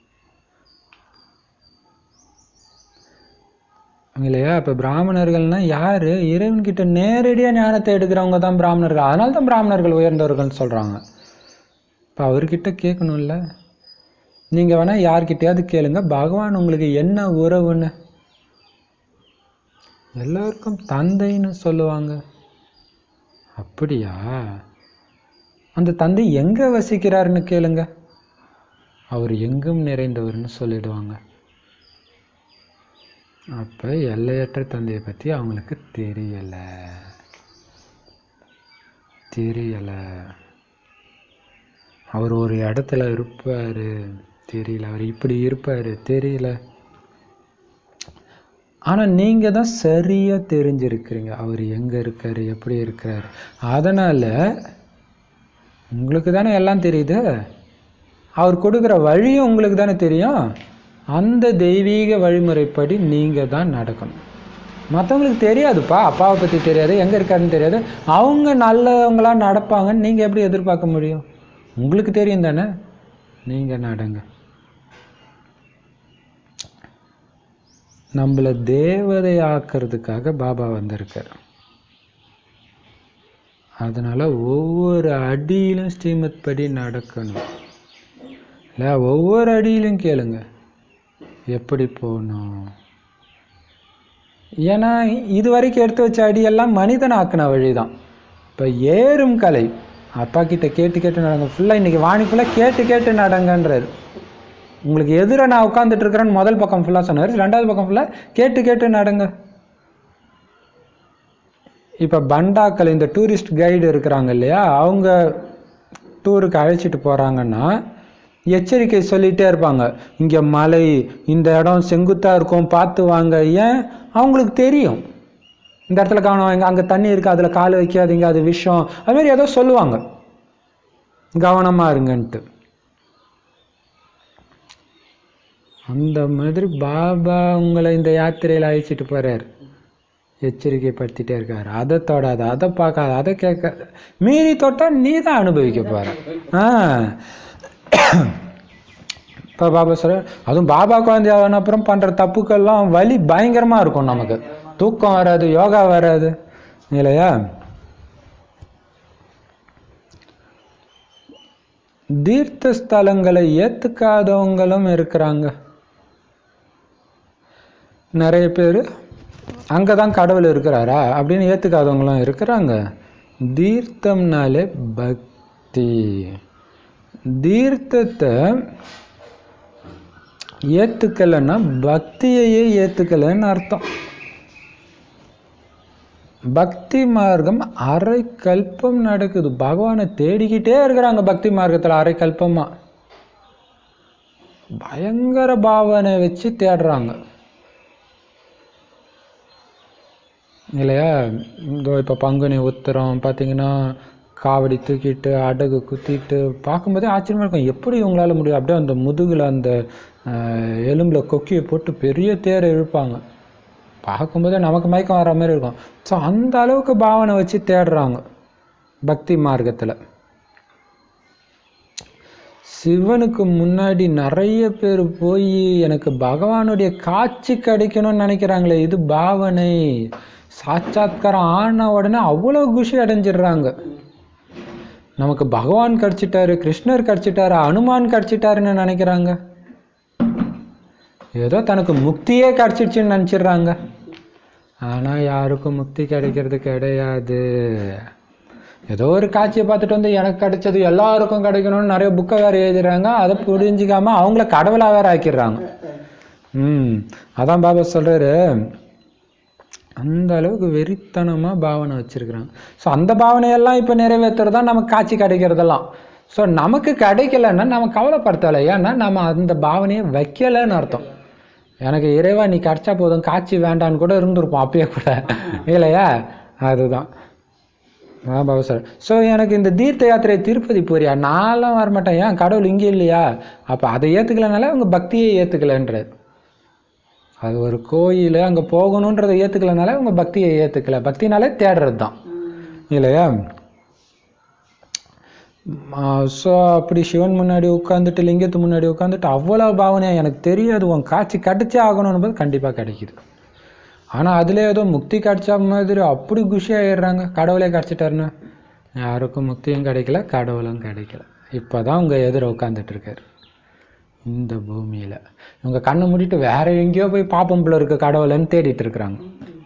இல்லையா? இப்போ பிராமணர்கள்னா யாரு? இறைவன்கிட்ட நேரடியாக ஞானத்தை எடுக்கிறவங்க தான் பிராமணர்கள். அதனால தான் பிராமணர்கள் உயர்ந்தவர்கள்னு சொல்கிறாங்க. இப்போ அவர்கிட்ட கேட்கணும்ல. நீங்கள் வேணால் யார்கிட்டையாவது கேளுங்க, பகவான் உங்களுக்கு என்ன உறவுன்னு. எல்லாருக்கும் தந்தைன்னு சொல்லுவாங்க. அப்படியா? அந்த தந்தை எங்கே வசிக்கிறாருன்னு கேளுங்க, அவர் எங்கும் நிறைந்தவர்னு சொல்லிடுவாங்க. அப்போ எல்லையற்ற தந்தையை பற்றி அவங்களுக்கு தெரியலை. தெரியல. அவர் ஒரு இடத்துல இருப்பார், தெரியல. அவர் இப்படி இருப்பார், தெரியல. ஆனால் நீங்கள் தான் சரியாக தெரிஞ்சிருக்கிறீங்க அவர் எங்கே இருக்கார், எப்படி இருக்கிறார். அதனால் உங்களுக்கு தானே எல்லாம் தெரியுது. அவர் கொடுக்குற வழியும் உங்களுக்கு தானே தெரியும். அந்த தெய்வீக வழிமுறைப்படி நீங்கள் தான் நடக்கணும். மற்றவங்களுக்கு தெரியாதுப்பா, அப்பாவை பற்றி தெரியாது, எங்கே இருக்காருன்னு தெரியாது. அவங்க நல்லவங்களாக நடப்பாங்கன்னு நீங்கள் எப்படி எதிர்பார்க்க முடியும்? உங்களுக்கு தெரியும் தானே, நீங்கள் நடங்க. நம்மளை தேவதை ஆக்கிறதுக்காக பாபா வந்திருக்கார். அதனால் ஒவ்வொரு அடியிலும் ஸ்ரீமத் படி நடக்கணும். இல்லை, ஒவ்வொரு அடியிலும் கேளுங்க எப்படி போகணும். ஏன்னா இது வரைக்கும் எடுத்து வச்ச அடியெல்லாம் மனிதன் ஆக்கின வழி தான். இப்போ ஏறும் கலை அப்பா கிட்ட கேட்டு கேட்டு நடங்க. ஃபுல்லாக இன்றைக்கி வாணி ஃபுல்லாக கேட்டு கேட்டு நடங்கன்றார். உங்களுக்கு எதிராக நான் உட்காந்துட்டு இருக்கிறேன்னு முதல் பக்கம் ஃபுல்லாக சொன்னார். ரெண்டாவது பக்கம் ஃபுல்லாக கேட்டு கேட்டு நடங்க. இப்போ பண்டாக்கள் இந்த டூரிஸ்ட் கைடு இருக்கிறாங்க இல்லையா, அவங்க டூருக்கு அழைச்சிட்டு போகிறாங்கன்னா எச்சரிக்கை சொல்லிகிட்டே இருப்பாங்க. இங்கே மலை, இந்த இடம் செங்குத்தாக இருக்கும், பார்த்து வாங்க. ஏன்? அவங்களுக்கு தெரியும் இந்த இடத்துல கவனம், அங்கே தண்ணி இருக்குது, அதில் கால் வைக்காதீங்க, அது விஷம், அதுமாரி ஏதோ சொல்லுவாங்க, கவனமாக இருங்கன்ட்டு. அந்த மாதிரி பாபா உங்களை இந்த யாத்திரையில் அழைச்சிட்டு போகிறார், எச்சரிக்கைப்படுத்திட்டே இருக்கார். அதை தொடாத, அதை பார்க்காத, அதை கேட்காத. மீறி தொட்டால் நீ தான் அனுபவிக்க போகிற. இப்போ பாபா சொல்ற, அதுவும் பாபா குழந்தையான அப்புறம் பண்ணுற தப்புக்கெல்லாம் வலி பயங்கரமாக இருக்கும். நமக்கு தூக்கம் வராது, யோகா வராது இல்லையா. தீர்த்த ஸ்தலங்களை ஏற்றுக்காதவங்களும் இருக்கிறாங்க. நிறைய பேர் அங்கே தான் கடவுள் இருக்கிறாரா அப்படின்னு ஏற்றுக்காதவங்களும் இருக்கிறாங்க. தீர்த்தம்னாலே பக்தி. தீர்த்தத்தை ஏற்றுக்கலைன்னா பக்தியையே ஏற்றுக்கலைன்னு அர்த்தம். பக்தி மார்க்கம் அரை கல்பம் நடக்குது. பகவானை தேடிக்கிட்டே இருக்கிறாங்க பக்தி மார்க்கத்தில் அரை கல்பமா. பயங்கர பாவனை வச்சு தேடுறாங்க இல்லையா. இப்போ பங்குனி உத்திரம் பார்த்தீங்கன்னா காவடி தூக்கிட்டு அடகு குத்திட்டு பார்க்கும்போதே ஆச்சரியமாக இருக்கும். எப்படி இவங்களால முடியும்? அப்படியே அந்த முதுகில் அந்த எலும்பில் கொக்கியை போட்டு பெரிய தேரை இழுப்பாங்க. பார்க்கும்போதே நமக்கு மயக்கம் வர மாதிரி இருக்கும். ஸோ அந்த அளவுக்கு பாவனை வச்சு தேடுறாங்க பக்தி மார்க்கத்தில். சிவனுக்கு முன்னாடி நிறைய பேர் போய் எனக்கு பகவானுடைய காட்சி கிடைக்கணும்னு நினைக்கிறாங்களே, இது பாவனை. சாட்சாத்காரம் ஆன உடனே அவ்வளோ குஷி அடைஞ்சிடுறாங்க. நமக்கு பகவான் கிடைச்சிட்டாரு, கிருஷ்ணர் கிடைச்சிட்டாரு, அனுமான் கிடைச்சிட்டாருன்னு நினைக்கிறாங்க. ஏதோ தனக்கு முக்தியே கிடைச்சிடுச்சுன்னு நினச்சிடுறாங்க. ஆனால் யாருக்கும் முக்தி கிடைக்கிறது கிடையாது. ஏதோ ஒரு காட்சியை பார்த்துட்டு வந்து எனக்கு கிடைச்சது எல்லாருக்கும் கிடைக்கணும்னு நிறைய புக்கை வேறு எழுதுறாங்க. அதை புரிஞ்சிக்காமல் அவங்கள கடவுளாக வேறு ஆக்கிடுறாங்க. அதான் பாபா சொல்கிறாரு, அந்த அளவுக்கு வெறித்தனமாக பாவனை வச்சுருக்குறாங்க. ஸோ அந்த பாவனையெல்லாம் இப்போ நிறைவேற்றுறது தான் நமக்கு காட்சி கிடைக்கிறதெல்லாம். ஸோ நமக்கு கிடைக்கலன்னா நம்ம கவலைப்படுத்தலை. ஏன்னா நம்ம அந்த பாவனையை வைக்கலைன்னு அர்த்தம். எனக்கு இறைவா நீ கிடைச்சா போதும், காட்சி வேண்டான்னு கூட இருந்திருப்போம் அப்பயே கூட இல்லையா. அதுதான் பாபா சார். ஸோ எனக்கு இந்த தீர்த்த யாத்திரை திருப்பதி போறியா? நான்லாம் வரமாட்டேன். ஏன்? கடவுள் இங்கே இல்லையா? அப்போ அதை ஏற்றுக்கலனால அவங்க பக்தியை ஏற்றுக்கலைன்றார். அது ஒரு கோயில், அங்கே போகணுன்றதை ஏற்றுக்கலனால அவங்க பக்தியை ஏற்றுக்கல. பக்தினாலே தேடுறது தான் இல்லையா. ஸோ அப்படி சிவன் முன்னாடி உட்காந்துட்டு, லிங்கத்து முன்னாடி உட்காந்துட்டு அவ்வளோ பாவனையாக எனக்கு தெரியாது உன் காட்சி கிடைச்சே ஆகணும்னு போது கண்டிப்பாக கிடைக்குது. ஆனால் அதில் ஏதோ முக்தி கிடைச்சா மாதிரி அப்படி குஷி ஆகிடுறாங்க. கடவுளே கிடச்சிட்டாருன்னு யாருக்கும் முக்தியும் கிடைக்கல, கடவுளும் கிடைக்கல. இப்போ தான் உங்கள் எதிர உட்காந்துட்டு இருக்காரு இந்த பூமியில். இவங்க கண்ணை மூடிட்டு வேற எங்கேயோ போய் பாப்பம் பிள்ளை இருக்க கடவுளைன்னு தேடிட்டு இருக்கிறாங்க.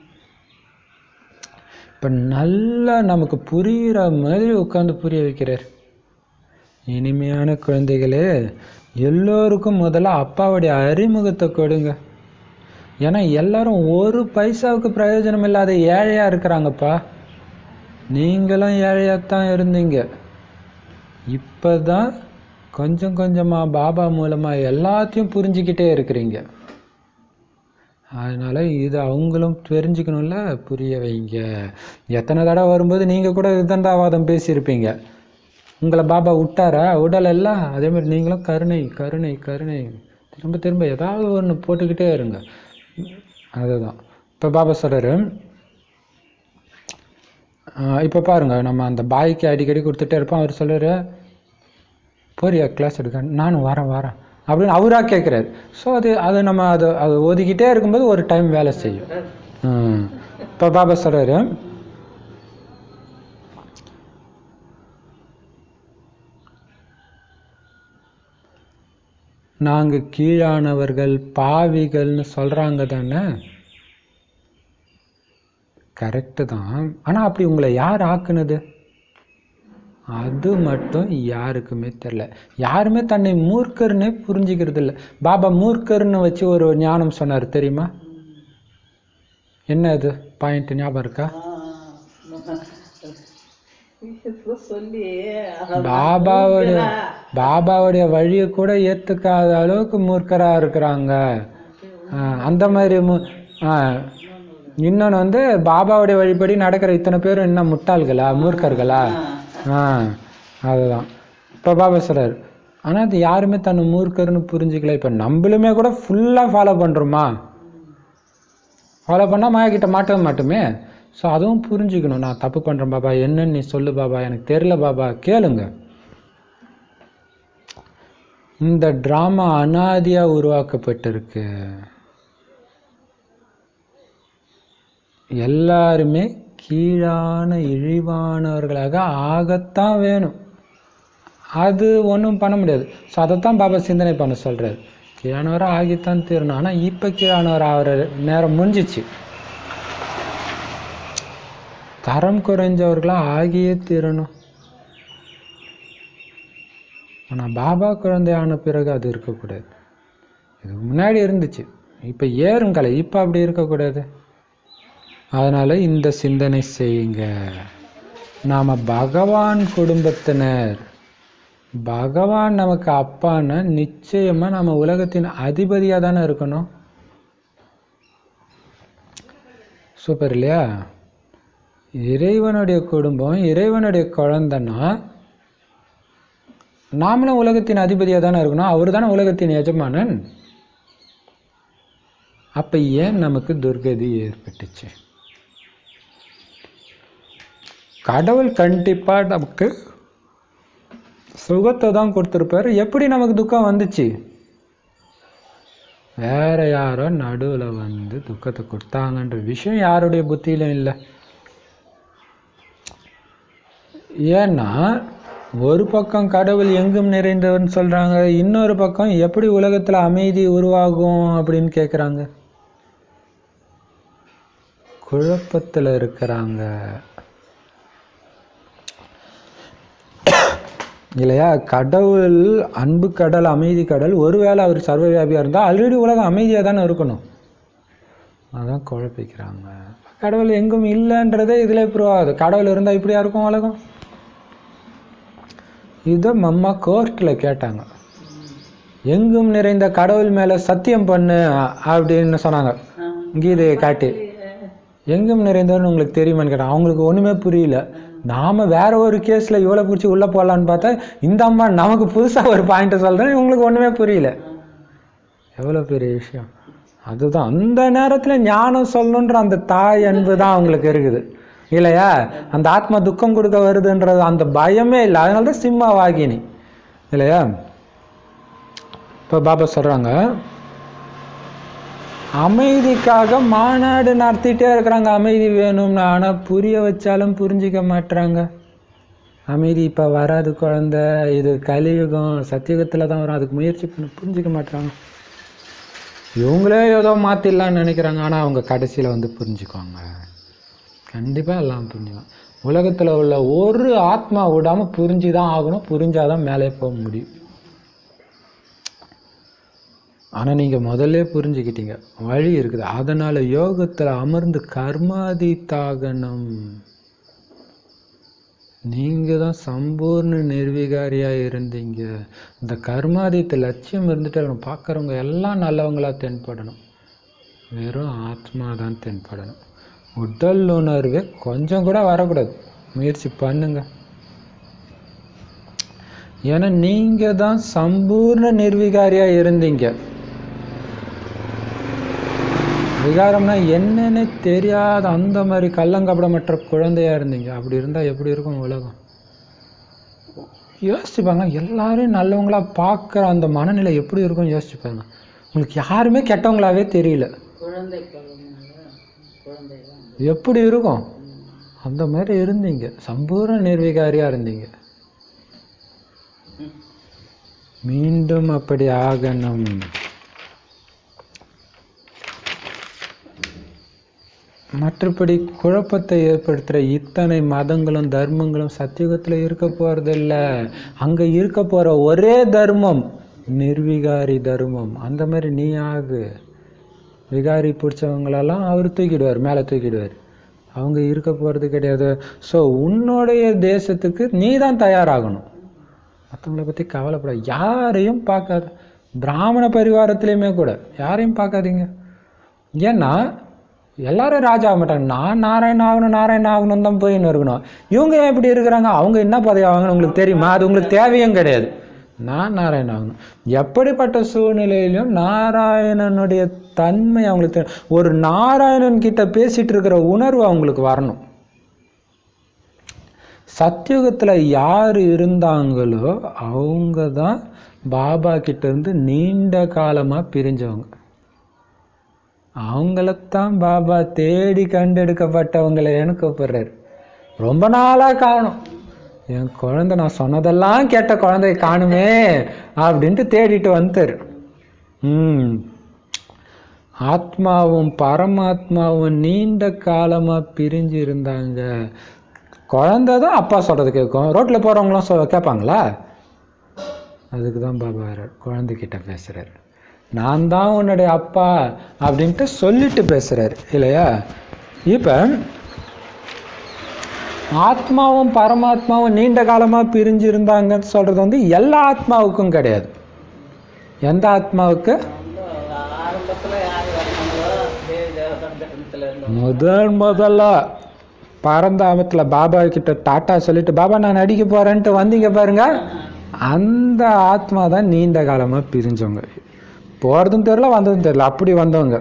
இப்போ நல்லா நமக்கு புரிகிற மாதிரி உட்காந்து புரிய வைக்கிறார். இனிமையான குழந்தைகளே, எல்லோருக்கும் முதல்ல அப்பாவுடைய அறிமுகத்தை கொடுங்க. ஏன்னா எல்லாரும் ஒரு பைசாவுக்கு பிரயோஜனம் இல்லாத ஏழையாக இருக்கிறாங்கப்பா. நீங்களும் ஏழையாத்தான் இருந்தீங்க. இப்பதான் கொஞ்சம் கொஞ்சமா பாபா மூலமா எல்லாத்தையும் புரிஞ்சுக்கிட்டே இருக்கிறீங்க. அதனால இது அவங்களும் தெரிஞ்சுக்கணும்ல, புரிய வைங்க. எத்தனை தடவை வரும்போது நீங்க கூட விதண்டாவாதம் பேசியிருப்பீங்க. உங்களை பாபா விட்டாரா? விடல. அதே மாதிரி நீங்களும் கருணை கருணை கருணை திரும்ப திரும்ப ஏதாவது ஒன்று போட்டுக்கிட்டே இருங்க. அதுதான் இப்போ பாபா சொல்றாரு. இப்போ பாருங்க, நம்ம அந்த பாய்க்கு அடிக்கடி கொடுத்துட்டே இருப்போம். அவர் சொல்றாரு, போறியா கிளாஸ் எடுக்க? நானும் வரேன் அப்படின்னு அவரா கேட்குறாரு. ஸோ அது நம்ம அதை ஒதுக்கிட்டே இருக்கும்போது ஒரு டைம் வேலை செய்யும். இப்போ பாபா சொல்றாரு, நாங்க கீழானவர்கள் பாவிகள்னு சொல்றாங்க தானே? கரெக்டு தான். ஆனா அப்படி உங்களை யார் ஆக்குனது? அது மட்டும் யாருக்குமே தெரியல. யாருமே தன்னை மூர்க்கர்னே புரிஞ்சுக்கிறது இல்லை. பாபா மூர்க்கர்னு வச்சு ஒரு ஞானம் சொன்னார் தெரியுமா? என்ன அது பாயிண்ட் ஞாபகம் இருக்கா? பாபாவுடைய வழியை கூட ஏத்துக்காத அளவுக்கு மூர்க்கரா இருக்கிறாங்க. அந்த மாதிரி இன்னொன்னு வந்து பாபாவுடைய வழிபடி நடக்கிற இத்தனை பேரும் என்ன முட்டாள்களா, மூர்க்கர்களா? அதுதான் இப்ப பாபா சொல்றாரு. ஆனா அது யாருமே தன்னை மூர்க்கர்னு புரிஞ்சுக்கல. இப்ப நம்மளுமே கூட ஃபுல்லா ஃபாலோ பண்றோமா? ஃபாலோ பண்ணா மாயா கிட்ட மாட்டவே மாட்டோமே. ஸோ அதுவும் புரிஞ்சுக்கணும். நான் தப்பு பண்றேன் பாபா, என்னன்னு நீ சொல்லு பாபா, எனக்கு தெரியல பாபா, கேளுங்க. இந்த டிராமா அனாதியா உருவாக்கப்பட்டிருக்கு. எல்லாருமே கீழான இழிவானவர்களாக ஆகத்தான் வேணும். அது ஒன்றும் பண்ண முடியாது. ஸோ அதைத்தான் பாபா சிந்தனை பண்ண சொல்றாரு. கீழானவராக ஆகித்தான் தீரணும். ஆனால் இப்போ கீழானவர் ஆகிற நேரம் முடிஞ்சிச்சு. தரம் குறைஞ்சவர்களாக ஆகியே தீரணும். ஆனால் பாபா குழந்தையான பிறகு அது இருக்கக்கூடாது. இதுக்கு முன்னாடி இருந்துச்சு, இப்போ ஏறுங்கலை, இப்போ அப்படி இருக்கக்கூடாது. அதனால இந்த சிந்தனை செய்யுங்க. நாம பகவான் குடும்பத்தினர். பகவான் நமக்கு அப்பான்னா நிச்சயமா நம்ம உலகத்தின் அதிபதியா தானே இருக்கணும். சூப்பர் இல்லையா? இறைவனுடைய குடும்பம், இறைவனுடைய குழந்தைன்னா நாமளும் உலகத்தின் அதிபதியா தானே இருக்கணும். அவரு தானே உலகத்தின் எஜமானன். அப்ப ஏன் நமக்கு துர்கதி ஏற்பட்டுச்சு? கடவுள் கண்டிப்பா நமக்கு சுகத்தை தான் கொடுத்திருப்பாரு. எப்படி நமக்கு துக்கம் வந்துச்சு? வேற யாரோ நடுவுல வந்து துக்கத்தை கொடுத்தாங்கன்ற விஷயம் யாருடைய புத்தியிலும் இல்லை. ஏன்னா ஒரு பக்கம் கடவுள் எங்கும் நிறைந்தவர்னு சொல்றாங்க, இன்னொரு பக்கம் எப்படி உலகத்துல அமைதி உருவாகும் அப்படின்னு கேக்குறாங்க. குழப்பத்துல இருக்கிறாங்க இல்லையா? கடவுள் அன்பு கடல், அமைதி கடல். ஒருவேளை அவர் சர்வவியாபியா இருந்தா ஆல்ரெடி உலகம் அமைதியா தானே இருக்கணும். அதான் குழப்பிக்கிறாங்க. கடவுள் எங்கும் இல்லைன்றதே இதுல ப்ரூவ் ஆகுது. கடவுள் இருந்தா இப்படியா இருக்கும் உலகம்? இதை மம்மா கோர்ட்ல கேட்டாங்க. எங்கும் நிறைந்த கடவுள் மேல சத்தியம் பண்ணு அப்படின்னு சொன்னாங்க. கீதையை காட்டி, எங்கும் நிறைந்தவன்னு உங்களுக்கு தெரியுமான்னு கேட்டாங்க. அவங்களுக்கு ஒண்ணுமே புரியல. நாம வேற ஒரு கேஸ்ல இவ்வளவு பிடிச்சி உள்ள போடலான்னு பார்த்தா இந்த அம்மா நமக்கு புதுசா ஒரு பாயிண்ட் சொல்றேன், இவங்களுக்கு ஒண்ணுமே புரியல. எவ்வளவு பெரிய விஷயம். அதுதான் அந்த நேரத்துல ஞானம் சொல்லணுன்ற அந்த தாய் அன்பு தான் அவங்களுக்கு இருக்குது இல்லையா? அந்த ஆத்மா துக்கம் கொடுக்க வருதுன்றது அந்த பயமே இல்லை. அதனாலதான் சிம்ம வாகினி இல்லையா? இப்ப பாபா சொல்றாங்க, அமைதிக்காக மாநாடு நடத்திட்டே இருக்கிறாங்க, அமைதி வேணும்னு. ஆனா புரிய வச்சாலும் புரிஞ்சிக்க மாட்டாங்க. அமைதி இப்ப வராது குழந்தை, இது கலியுகம், சத்தியுகத்துல தான் வரும், அதுக்கு முயற்சி பண்ண புரிஞ்சிக்க மாட்டாங்க. இவங்களே ஏதோ மாத்திடலாம்னு நினைக்கிறாங்க. ஆனா அவங்க கடைசியில வந்து புரிஞ்சுக்குவாங்க. கண்டிப்பா எல்லாம் புரிஞ்சுக்குவாங்க. உலகத்துல உள்ள ஒரு ஆத்மா விடாம புரிஞ்சுதான் ஆகணும். புரிஞ்சாதான் மேலே போக முடியும். ஆனா நீங்க முதல்ல புரிஞ்சுக்கிட்டீங்க, வழி இருக்குது. அதனால யோகத்துல அமர்ந்து கர்மாதித்தாகனம். நீங்கள் தான் சம்பூர்ண நிர்விகாரியாக இருந்தீங்க. இந்த கர்மாதித்த லட்சியம் இருந்துட்டு பார்க்குறவங்க எல்லாம் நல்லவங்களா தென்படணும். வெறும் ஆத்மா தான் தென்படணும். உடல் உணர்வே கொஞ்சம் கூட வரக்கூடாது. முயற்சி பண்ணுங்க. ஏன்னா நீங்கள் தான் சம்பூர்ண நிர்விகாரியாக இருந்தீங்க. விகாரம்னா என்னன்னு தெரியாத அந்த மாதிரி கள்ளங்கபடமற்ற குழந்தையா இருந்தீங்க. அப்படி இருந்தால் எப்படி இருக்கும் உலகம்? யோசிச்சுப்பாங்க. எல்லாரும் நல்லவங்களா பார்க்குற அந்த மனநிலை எப்படி இருக்கும் யோசிச்சுப்பாங்க. உங்களுக்கு யாருமே கெட்டவங்களாவே தெரியல, எப்படி இருக்கும்? அந்த மாதிரி இருந்தீங்க. சம்பூர்ண நிர்விகாரியா இருந்தீங்க. மீண்டும் அப்படி ஆகணும். மற்றபடி குழப்பத்தை ஏற்படுத்துகிற இத்தனை மதங்களும் தர்மங்களும் சத்தியுகத்தில் இருக்க போகிறதில்ல. அங்கே இருக்க போகிற ஒரே தர்மம் நிர்விகாரி தர்மம். அந்த மாதிரி நீ ஆகு. விகாரி பிடிச்சவங்களெல்லாம் அவர் தூக்கிடுவார், மேலே தூக்கிடுவார். அவங்க இருக்க போகிறது கிடையாது. ஸோ உன்னுடைய தேசத்துக்கு நீ தான் தயாராகணும். மற்றவங்களை பற்றி கவலைப்பட. யாரையும் பார்க்காத. பிராமண பரிவாரத்துலேயுமே கூட யாரையும் பார்க்காதீங்க. ஏன்னா எல்லாரும் ராஜா ஆக மாட்டாங்க. நான் நாராயண ஆகணும் தான் போயின்னு இருக்கணும். இவங்க ஏன் இப்படி இருக்கிறாங்க? அவங்க என்ன பதவி ஆகணும் உங்களுக்கு தெரியுமா? அது உங்களுக்கு தேவையும் கிடையாது. நான் நாராயண ஆகணும். எப்படிப்பட்ட சூழ்நிலையிலும் நாராயணனுடைய தன்மை அவங்களுக்கு ஒரு நாராயணன் கிட்ட பேசிட்டு இருக்கிற உணர்வு அவங்களுக்கு வரணும். சத்தியுகத்தில் யார் இருந்தாங்களோ அவங்க தான் பாபா கிட்ட இருந்து நீண்ட காலமாக பிரிஞ்சவங்க. அவங்களத்தான் பாபா தேடி கண்டெடுக்கப்பட்டவங்களேன்னு கூப்பிடுறாரு. ரொம்ப நாளாக காணும். என் குழந்தை, நான் சொன்னதெல்லாம் கேட்ட குழந்தைய காணுமே அப்படின்ட்டு தேடிட்டு வந்துரு. ஆத்மாவும் பரமாத்மாவும் நீண்ட காலமாக பிரிஞ்சு இருந்தாங்க. குழந்தை தான் அப்பா சொல்கிறது கேட்கும். ரோட்டில் போகிறவங்களாம் கேட்பாங்களா? அதுக்கு தான் பாபா வர்றார், குழந்தைகிட்ட பேசுகிறார். நான் தான் உன்னுடைய அப்பா அப்படின்ட்டு சொல்லிட்டு பேசுகிறார் இல்லையா? இப்போ ஆத்மாவும் பரமாத்மாவும் நீண்ட காலமாக பிரிஞ்சு இருந்தாங்கன்னு சொல்கிறது வந்து எல்லா ஆத்மாவுக்கும் கிடையாது. எந்த ஆத்மாவுக்கு? முதல்ல பரந்தாமத்தில் பாபா கிட்ட டாட்டா சொல்லிட்டு பாபா நான் நடிக்க போறேன்ட்டு வந்தீங்க பாருங்க, அந்த ஆத்மா தான் நீண்ட காலமாக பிரிஞ்சவங்க. போகிறதும் தெரியல வந்ததும் தெரியல, அப்படி வந்தவங்க.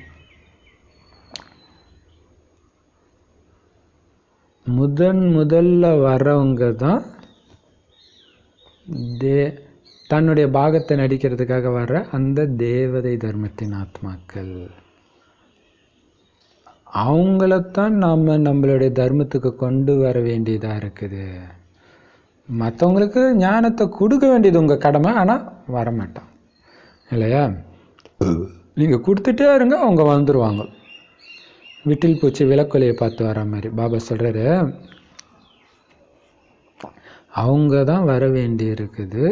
முதல்ல வர்றவங்க தான் தன்னுடைய பாகத்தை நடிக்கிறதுக்காக வர்ற அந்த தேவதை தர்மத்தின் ஆத்மாக்கள். அவங்களத்தான் நாம் நம்மளுடைய தர்மத்துக்கு கொண்டு வர வேண்டியதாக இருக்குது. மற்றவங்களுக்கு ஞானத்தை கொடுக்க வேண்டியது உங்கள் கடமை, ஆனால் வரமாட்டான் இல்லையா? நீங்கள் கொடுத்துட்டே இருங்க, அவங்க வந்துடுவாங்க. விட்டில் பூச்சி விளக்கொலியை பார்த்து வர மாதிரி பாபா சொல்கிறாரு, அவங்க தான் வர வேண்டி இருக்குது.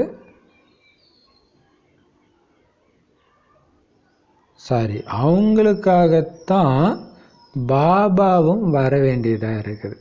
அவங்களுக்காகத்தான் பாபாவும் வர வேண்டியதாக இருக்குது.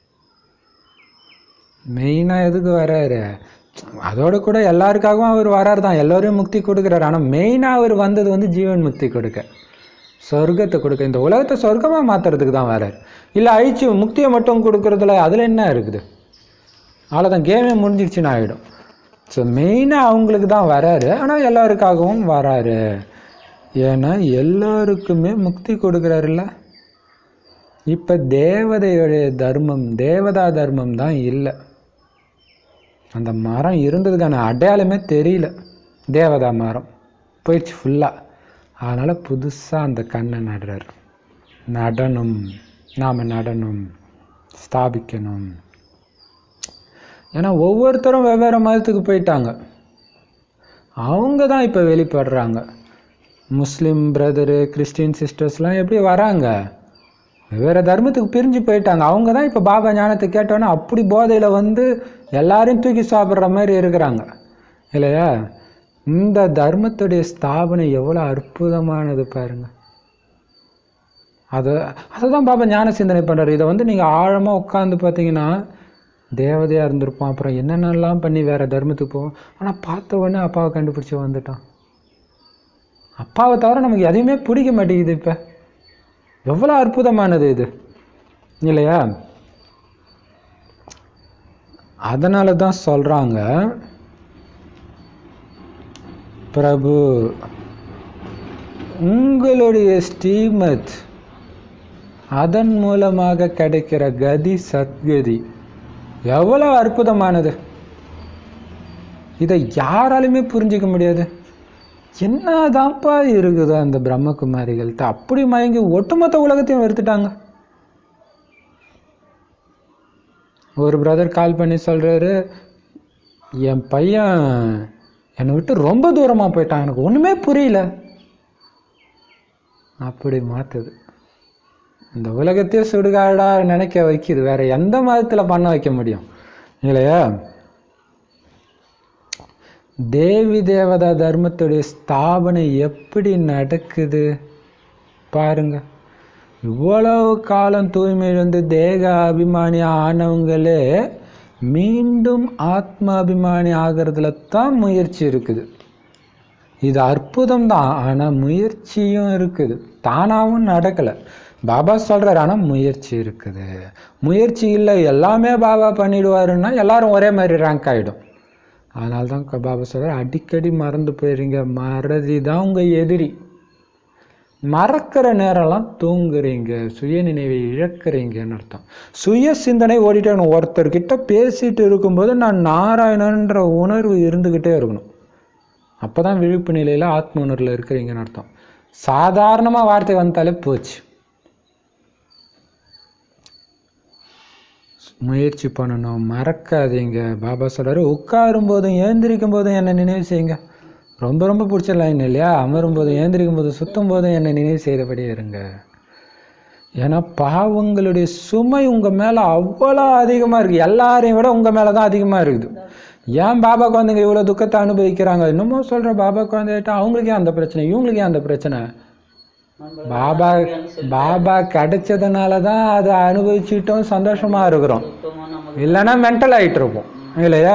மெயினாக எதுக்கு வர்றாரு? அதோட கூட எல்லாருக்காகவும் அவர் வர்றாரு தான், எல்லோரையும் முக்தி கொடுக்குறாரு. ஆனால் மெயினாக அவர் வந்தது வந்து ஜீவன் முக்தி கொடுக்க, சொர்க்கத்தை கொடுக்க, இந்த உலகத்தை சொர்க்கமாக மாற்றுறதுக்கு தான் வர்றாரு. இல்லை அழிச்சு முக்தியை மட்டும் கொடுக்குறதுல அதில் என்ன இருக்குது? அவ்வளோதான், கேமே முடிஞ்சிடுச்சுன்னு ஆகிடும். ஸோ மெயினாக அவங்களுக்கு தான் வராரு, ஆனால் எல்லாருக்காகவும் வராரு. ஏன்னா எல்லாருக்குமே முக்தி கொடுக்குறாருல்ல. இப்போ தேவதையுடைய தர்மம், தேவதா தர்மம் தான் இல்லை. அந்த மரம் இருந்ததுக்கான அடையாளமே தெரியல. தேவதா மரம் போயிடுச்சு ஃபுல்லாக. அதனால் புதுசாக அந்த கண்ணை நடுறார். நடனம், நாம் நடனம் ஸ்தாபிக்கணும். ஏன்னா ஒவ்வொருத்தரும் வெவ்வேறு மதத்துக்கு போயிட்டாங்க. அவங்க தான் இப்போ வெளிப்படுறாங்க. முஸ்லீம் பிரதரு, கிறிஸ்டின் சிஸ்டர்ஸ்லாம் எப்படி வராங்க? வெவ்வேறு தர்மத்துக்கு பிரிஞ்சு போயிட்டாங்க. அவங்க தான் இப்போ பாபா ஞானத்தை கேட்டோன்னே அப்படி போதையில் வந்து எல்லாரையும் தூக்கி சாப்பிட்ற மாதிரி இருக்கிறாங்க இல்லையா? இந்த தர்மத்துடைய ஸ்தாபனை எவ்வளோ அற்புதமானது பாருங்க. அதை தான் பாபா ஞான சிந்தனை பண்ணுறாரு. இதை வந்து நீங்கள் ஆழமாக உட்காந்து பார்த்தீங்கன்னா தேவதையாக இருந்திருப்பான், அப்புறம் என்னென்னலாம் பண்ணி வேறு தர்மத்துக்கு போவோம். ஆனால் பார்த்த உடனே அப்பாவை கண்டுபிடிச்சி வந்துட்டான். அப்பாவை தவிர நமக்கு எதையுமே பிடிக்க மாட்டேங்குது. இப்போ எவ்வளோ அற்புதமானது இது இல்லையா? அதனால தான் சொல்கிறாங்க, பிரபு உங்களுடைய ஸ்ரீமத் அதன் மூலமாக கிடைக்கிற கதி சத்கதி எவ்வளோ அற்புதமானது. இதை யாராலுமே புரிஞ்சிக்க முடியாது. என்னதான்ப்பா இருக்குதோ அந்த பிரம்மகுமாரிகள்கிட்ட, அப்படி மயங்கி ஒட்டுமொத்த உலகத்தையும் வெறுத்துட்டாங்க. ஒரு பிரதர் கால் பண்ணி சொல்கிறாரு, என் பையன் என்னை விட்டு ரொம்ப தூரமாக போயிட்டான், எனக்கு ஒன்றுமே புரியல. அப்படி மாற்றுது, இந்த உலகத்தையே சுடுகாடா நினைக்க வைக்குது. வேற எந்த மதத்தில் பண்ண வைக்க முடியும் இல்லையா? தேவி தேவதா தர்மத்துடைய ஸ்தாபனை எப்படி நடக்குது பாருங்க. இவ்வளவு காலம் தூய்மையிலிருந்து தேக அபிமானி ஆனவங்களே மீண்டும் ஆத்ம அபிமானி ஆகிறதுல தான் முயற்சி இருக்குது. இது அற்புதம் தான், ஆனால் முயற்சியும் இருக்குது. தானாகவும் நடக்கலை. பாபா சொல்கிறார், ஆனால் முயற்சி இருக்குது. முயற்சி இல்லை எல்லாமே பாபா பண்ணிடுவாருன்னா எல்லாரும் ஒரே மாதிரி ரேங்க் ஆகிடும். அதனால தான் பாபா சொல்கிறார், அடிக்கடி மறந்து போயிடுறீங்க. மறதி தான் உங்கள் எதிரி. மறக்கிற நேரம்லாம் தூங்குறீங்க, சுய நினைவை இழக்கிறீங்கன்னு அர்த்தம். சுய சிந்தனை ஓடிட்டே இருக்கணும். ஒருத்தர்கிட்ட பேசிட்டு இருக்கும்போது நான் நாராயணன்ற உணர்வு இருந்துக்கிட்டே இருக்கணும். அப்போ தான் விழிப்பு நிலையில் ஆத்ம உணர்வில் இருக்கிறீங்கன்னு அர்த்தம். சாதாரணமாக வார்த்தை வந்தாலே போச்சு. முயற்சி பண்ணணும், மறக்காதீங்க. பாபா சொல்கிறாரு, உட்காரும் போதும் ஏந்திரிக்கும் போதும் என்னை நினைவு செய்யுங்க. ரொம்ப ரொம்ப பிடிச்ச லைன் இல்லையா? அமரும் போதும் ஏந்திரிக்கும் போதும் சுற்றும் போதும் என்னை நினைவு செய்தபடி இருங்க. ஏன்னா பாவங்களுடைய சுமை உங்கள் மேலே அவ்வளோ அதிகமாக இருக்குது. எல்லாரையும் விட உங்கள் மேலே தான் அதிகமாக இருக்குது. ஏன் பாபா குழந்தைங்க இவ்வளோ துக்கத்தை அனுபவிக்கிறாங்க? இன்னமும் சொல்கிற பாபா குழந்தைகிட்ட அவங்களுக்கே அந்த பிரச்சனை, இவங்களுக்கே அந்த பிரச்சனை. பாபா கிடைச்சதுனால தான் அதை அனுபவிச்சுட்டோம், சந்தோஷமா இருக்கிறோம். இல்லைன்னா மென்டல் ஆகிட்டு இருப்போம் இல்லையா?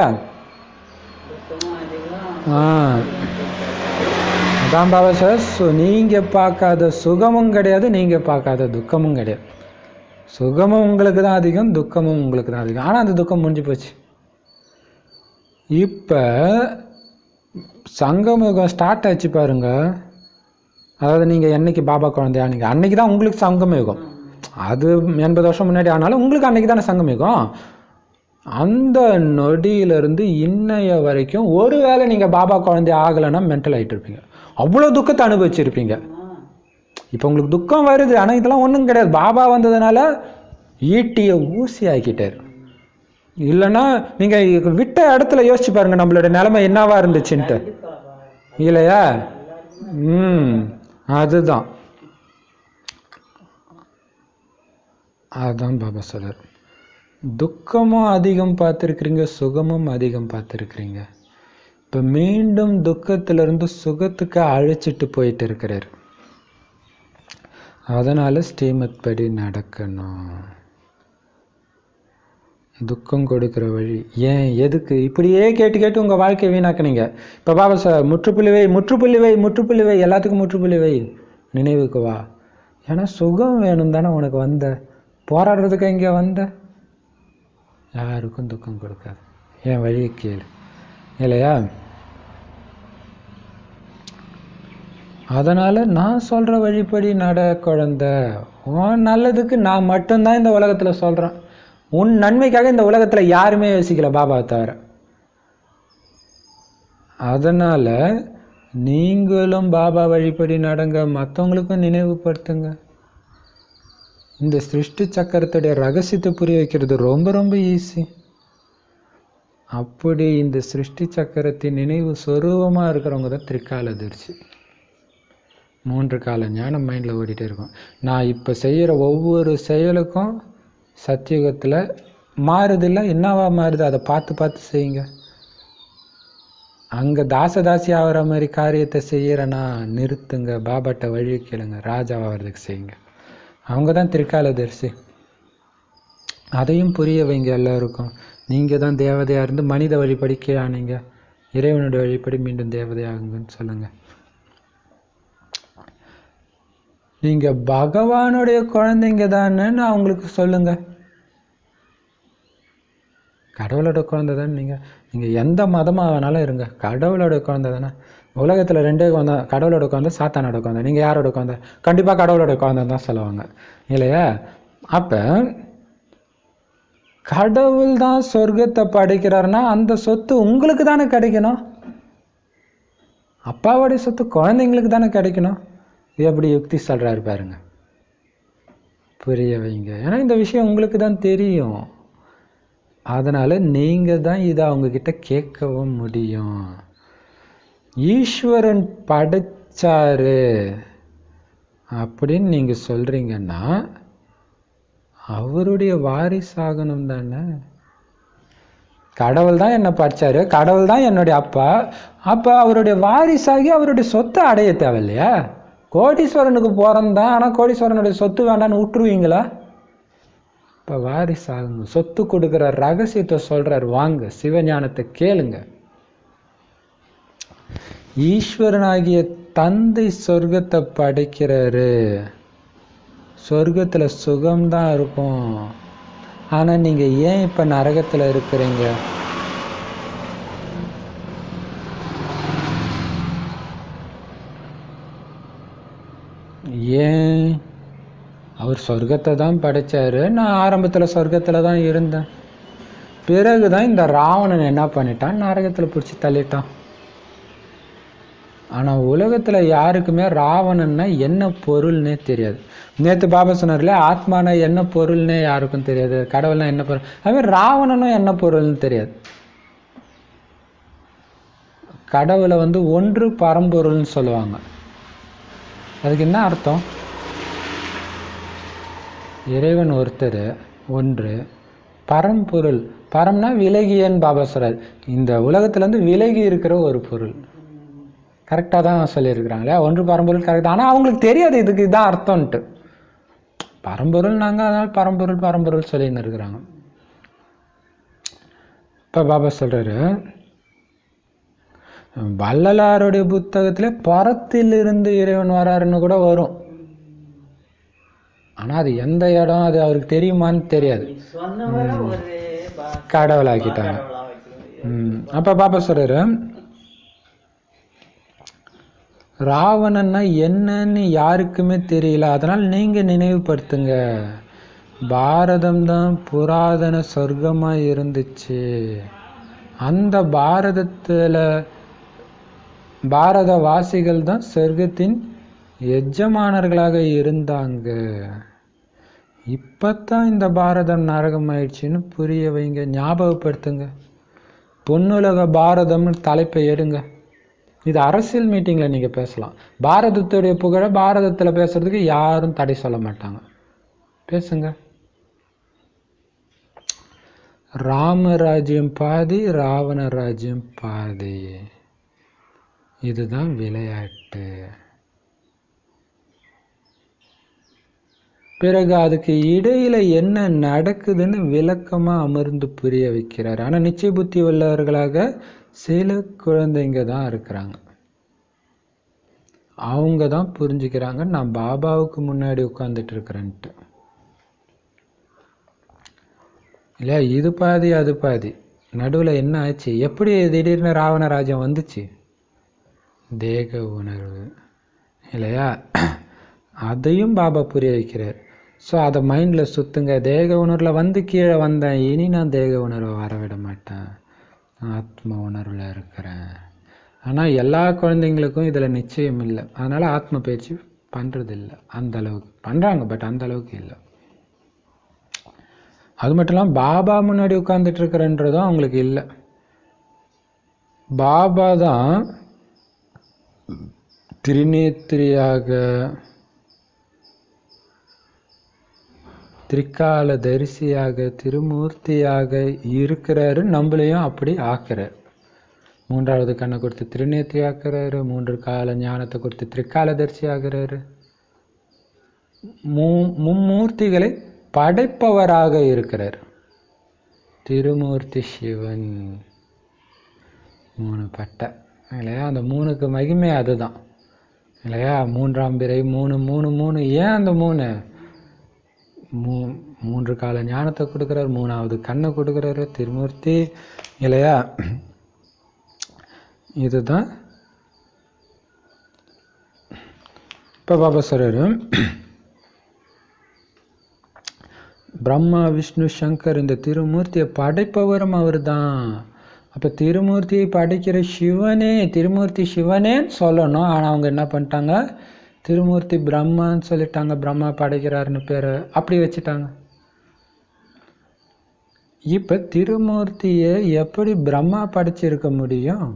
அதான் பாபா சார், நீங்கள் பார்க்காத சுகமும் கிடையாது, நீங்கள் பார்க்காத துக்கமும் கிடையாது. சுகமும் உங்களுக்கு தான் அதிகம், துக்கமும் உங்களுக்கு தான் அதிகம். ஆனால் அந்த துக்கம் முடிஞ்சு போச்சு. இப்போ சங்கமுகம் ஸ்டார்ட் ஆச்சு பாருங்க. அதாவது நீங்கள் என்னைக்கு பாபா குழந்தையா, நீங்கள் அன்னைக்கு தான் உங்களுக்கு சங்கமயுகம். அது 80 வருஷம் முன்னாடி ஆனாலும் உங்களுக்கு அன்னைக்கு தானே சங்கமயுகம். அந்த நொடியிலிருந்து இன்னைய வரைக்கும் ஒருவேளை நீங்கள் பாபா குழந்தை ஆகலைன்னா மென்டல் ஆகிட்டு இருப்பீங்க. அவ்வளோ துக்கத்தை அனுபவிச்சிருப்பீங்க. இப்போ உங்களுக்கு துக்கம் வருது, ஆனால் இதெல்லாம் ஒன்றும் கிடையாது. பாபா வந்ததுனால ஈட்டியை ஊசி ஆக்கிட்டார். இல்லைன்னா நீங்கள் விட்ட இடத்துல யோசிச்சு பாருங்க, நம்மளோட நிலைமை என்னவா இருந்துச்சுன்ட்டு இல்லையா? அதுதான் பாபா சொல்றார். துக்கமும் அதிகம் பார்த்துருக்குறீங்க, சுகமும் அதிகம் பார்த்துருக்குறீங்க. இப்போ மீண்டும் துக்கத்திலிருந்து சுகத்துக்கு அழைச்சிட்டு போயிட்டு இருக்கிறார். அதனால ஸ்ரீமத் படி நடக்கணும். துக்கம் கொடுக்குற வழி ஏன், எதுக்கு இப்படியே கேட்டு கேட்டு உங்கள் வாழ்க்கையை வீணாக்குனீங்க. இப்போ பாபா சார் முற்றுப்புள்ளிவை முற்றுப்புள்ளிவை முற்றுப்புள்ளிவை, எல்லாத்துக்கும் முற்றுப்புள்ளிவை, நினைவுக்கு வா. ஏன்னா சுகம் வேணும் தானே உனக்கு வந்த, போராடுறதுக்கு இங்கே வந்த. யாருக்கும் துக்கம் கொடுக்காது, என் வழியை கேளு இல்லையா? அதனால் நான் சொல்கிற வழிப்படி நட குழந்தை. உன் நல்லதுக்கு நான் மட்டும்தான் இந்த உலகத்தில் சொல்கிறேன். உன் நன்மைக்காக இந்த உலகத்தில் யாருமே யோசிக்கல பாபாவை தவிர. அதனால் நீங்களும் பாபா வழிப்படி நடங்க, மற்றவங்களுக்கும் நினைவுபடுத்துங்க. இந்த சிருஷ்டி சக்கரத்துடைய ரகசியத்தை புரிய வைக்கிறது ரொம்ப ரொம்ப ஈஸி. அப்படி இந்த சிருஷ்டி சக்கரத்தின் நினைவு சொரூபமாக இருக்கிறவங்க தான் திரிகாலதரிசி. 3 கால ஞானம் மைண்டில் ஓடிட்டே இருக்கும். நான் இப்போ செய்கிற ஒவ்வொரு செயலுக்கும் சத்தியுகத்தில் மாறுதில்லை, என்னவா மாறுது அதை பார்த்து பார்த்து செய்யுங்க. அங்கே தாசதாசி ஆகிற மாதிரி காரியத்தை செய்கிறேன்னா நிறுத்துங்க, பாபாட்ட வழி கேளுங்க, ராஜாவாகிறதுக்கு செய்யுங்க. அவங்க தான் திரிகாலதரிசி. அதையும் புரிய வைங்க எல்லாருக்கும். நீங்கள் தான் தேவதையாக இருந்து மனித வழிபடி கீழானீங்க, இறைவனுடைய வழிபடி மீண்டும் தேவதையாகுங்கன்னு சொல்லுங்கள். நீங்கள் பகவானுடைய குழந்தைங்க தானேன்னு அவங்களுக்கு சொல்லுங்கள். கடவுளோட குழந்தை தானே நீங்கள் எந்த மதமாக வேணாலும் இருங்க, கடவுளோட குழந்தை தானே. உலகத்தில் ரெண்டே குழந்தை, கடவுளோட குழந்தை சாத்தானோட குழந்தை. நீங்கள் யாரோட குழந்தை? கண்டிப்பாக கடவுளோட குழந்தை தான் சொல்லுவாங்க இல்லையா? அப்போ கடவுள் தான் சொர்க்கத்தை படைக்கிறாருன்னா அந்த சொத்து உங்களுக்கு தானே கிடைக்கணும். அப்பாவோடைய சொத்து குழந்தைங்களுக்கு தானே கிடைக்கணும். எப்படி யுக்தி சொல்கிறாரு பாருங்க, புரிய வைங்க. ஏன்னா இந்த விஷயம் உங்களுக்கு தான் தெரியும், அதனால் நீங்கள் தான் இதை அவங்கக்கிட்ட கேட்கவும் முடியும். ஈஸ்வரன் படைச்சாரு அப்படின்னு நீங்கள் சொல்கிறீங்கன்னா அவருடைய வாரிசாகணும் தானே. கடவுள் தான் என்னை படைச்சாரு, கடவுள் தான் என்னுடைய அப்பா, அப்போ அவருடைய வாரிசாகி அவருடைய சொத்தை அடைய தேவையில்லையா? கோடீஸ்வரனுக்கு பிறந்தான், ஆனால் கோடீஸ்வரனுடைய சொத்து வேண்டான்னு விட்டுருவீங்களா? இப்போ வாரிசாகுங்க. சொத்து கொடுக்குற ரகசியத்தை சொல்கிறார், வாங்க சிவஞானத்தை கேளுங்க. ஈஸ்வரனாகிய தந்தை சொர்க்கத்தை படைக்கிறாரு, சொர்க்கத்தில் சுகம்தான் இருக்கும். ஆனால் நீங்கள் ஏன் இப்போ நரகத்தில் இருக்கிறீங்க? ஏன்? அவர் சொர்க்கத்தை தான் படைச்சாரு, நான் ஆரம்பத்தில் சொர்க்கத்தில் தான் இருந்தேன். பிறகுதான் இந்த ராவணன் என்ன பண்ணிட்டான், நரகத்தில் பிடிச்சி தள்ளிட்டான். ஆனால் உலகத்தில் யாருக்குமே ராவணன்னா என்ன பொருள்னே தெரியாது. நேற்று பாபா சொன்னார்ல, ஆத்மானா என்ன பொருள்னே யாருக்கும் தெரியாது, கடவுள்னா என்ன பொருள், அதுமாதிரி ராவணனும் என்ன பொருள்னு தெரியாது. கடவுளை ஒன்று பரம்பொருள்னு சொல்லுவாங்க. அதுக்கு என்ன அர்த்தம்? இறைவன் ஒருத்தர், ஒன்று, பரம்பொருள். பரம்னா விலகியன்னு பாபா சொல்றாரு. இந்த உலகத்துலேருந்து விலகி இருக்கிற ஒரு பொருள். கரெக்டாக தான் சொல்லியிருக்கிறாங்களே, ஒன்று பரம்பொருள் கரெக்டாக. ஆனால் அவங்களுக்கு தெரியாது இதுக்கு இதான் அர்த்தம்ன்ட்டு. பரம்பொருள் நாங்கள், அதனால் பரம்பொருள் பரம்பொருள் சொல்லின்னு இருக்கிறாங்க. இப்போ பாபா சொல்கிறாரு, வள்ளலாருடைய புத்தகத்தில் பரத்திலிருந்து இறைவன் வராருன்னு கூட வரும். ஆனால் அது எந்த இடம், அது அவருக்கு தெரியுமான்னு தெரியாது, கடவுளாக்கிட்டாங்க. அப்போ பாபா சொல்கிறாரு, ராவணன்னா என்னன்னு யாருக்குமே தெரியல, அதனால் நீங்கள் நினைவுபடுத்துங்க. பாரதம் தான் புராதன சொர்க்கமாக இருந்துச்சு. அந்த பாரதத்தில் பாரதவாசிகள் தான் சொர்க்கத்தின் எஜமானர்களாக இருந்தாங்க. இப்போத்தான் இந்த பாரதம் நரகம் ஆயிடுச்சுன்னு புரிய வைங்க, ஞாபகப்படுத்துங்க. பொன்னுலக பாரதம்னு தலைப்பை எடுங்க. இது அரசியல் மீட்டிங்கில் நீங்கள் பேசலாம். பாரதத்துடைய புகழ பாரதத்தில் பேசுறதுக்கு யாரும் தடை சொல்ல மாட்டாங்க, பேசுங்க. ராமராஜ்யம் பாதி, ராவண ராஜ்யம் பாதி. இதுதான் விளையாட்டு. பிறகு அதுக்கு இடையில என்ன நடக்குதுன்னு விளக்கமாக அமர்ந்து புரிய வைக்கிறார். ஆனால் நிச்சய புத்தி உள்ளவர்களாக சில குழந்தைங்க தான் இருக்கிறாங்க, அவங்க தான் புரிஞ்சுக்கிறாங்க நான் பாபாவுக்கு முன்னாடி உட்காந்துட்டு இருக்கிறேன்ட்டு. இல்லையா? இது பாதி அது பாதி, நடுவில் என்ன ஆச்சு? எப்படி திடீர்னு ராவண ராஜ்யம் வந்துச்சு? தேக உணர்வு இல்லையா? அதையும் பாபா புரிய வைக்கிறார். ஸோ அதை மைண்டில் சுற்றுங்க. தேக உணர்வில் கீழே வந்தேன், இனி நான் தேக உணர்வை வரவிட மாட்டேன், ஆத்ம உணர்வில் இருக்கிறேன். ஆனால் எல்லா குழந்தைங்களுக்கும் இதில் நிச்சயம் இல்லை, அதனால் ஆத்ம பயிற்சி பண்ணுறதில்ல. அந்த அளவுக்கு பண்ணுறாங்க, பட் அந்த அளவுக்கு இல்லை. அது மட்டும் இல்லாமல் பாபா முன்னாடி உட்கார்ந்துட்டு இருக்கிறன்றதும் அவங்களுக்கு இல்லை. பாபா தான் திரிநேத்திரியாக, திரிகால தரிசியாக, திருமூர்த்தியாக இருக்கிறாரு. நம்மளையும் அப்படி ஆக்குறார். மூன்றாவது கண்ணை கொடுத்து திருநேத்திரி ஆக்குறாரு, 3 கால ஞானத்தை கொடுத்து திரிகால தரிசி ஆகிறாரு. மும்மூர்த்திகளை படைப்பவராக இருக்கிறார். திருமூர்த்தி சிவன் 3 பட்டை இல்லையா? அந்த 3க்கு மகிமை அதுதான் இல்லையா? 3ஆம் பிறை 3 3 3. ஏன் அந்த 3? 3 கால ஞானத்தை கொடுக்குறாரு, 3வது கண்ணை கொடுக்குறாரு திருமூர்த்தி இல்லையா? இதுதான் இப்போ பாபா சொல்றாரு, பிரம்மா விஷ்ணு சங்கர் இந்த திருமூர்த்தியை படைப்பவரும் அவர் தான். அப்போ திருமூர்த்தியை படைக்கிற சிவனே, திருமூர்த்தி சிவனேன்னு சொல்லணும். ஆனால் அவங்க என்ன பண்ணிட்டாங்க, திருமூர்த்தி பிரம்மான்னு சொல்லிட்டாங்க. பிரம்மா படைக்கிறாருன்னு பேர் அப்படி வச்சுட்டாங்க. இப்போ திருமூர்த்தியை எப்படி பிரம்மா படைச்சிருக்க முடியும்?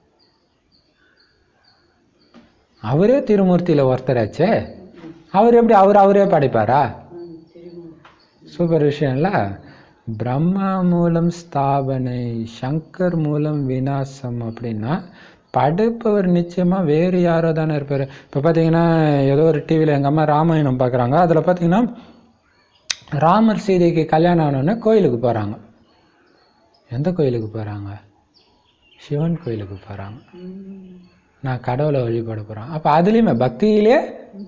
அவரே திருமூர்த்தியில் ஒருத்தராச்சே, அவர் எப்படி அவரே படைப்பாரா? சூப்பர் விஷயம்ல. பிரம்மா மூலம் ஸ்தாபனை, சங்கர் மூலம் விநாசம். அப்படின்னா படைப்பவர் நிச்சயமா வேறு யாரோ தானே இருப்பார். இப்போ பார்த்தீங்கன்னா ஏதோ ஒரு டிவியில் எங்கள் அம்மா ராமாயணம் பார்க்குறாங்க. அதில் பார்த்தீங்கன்னா ராமர் சீதைக்கு கல்யாணம் ஆனோடனே கோயிலுக்கு போகிறாங்க. எந்த கோயிலுக்கு போகிறாங்க? சிவன் கோயிலுக்கு போகிறாங்க. நான் கடவுளை வழிபட போகிறேன். அப்போ அதுலேயுமே பக்தியிலே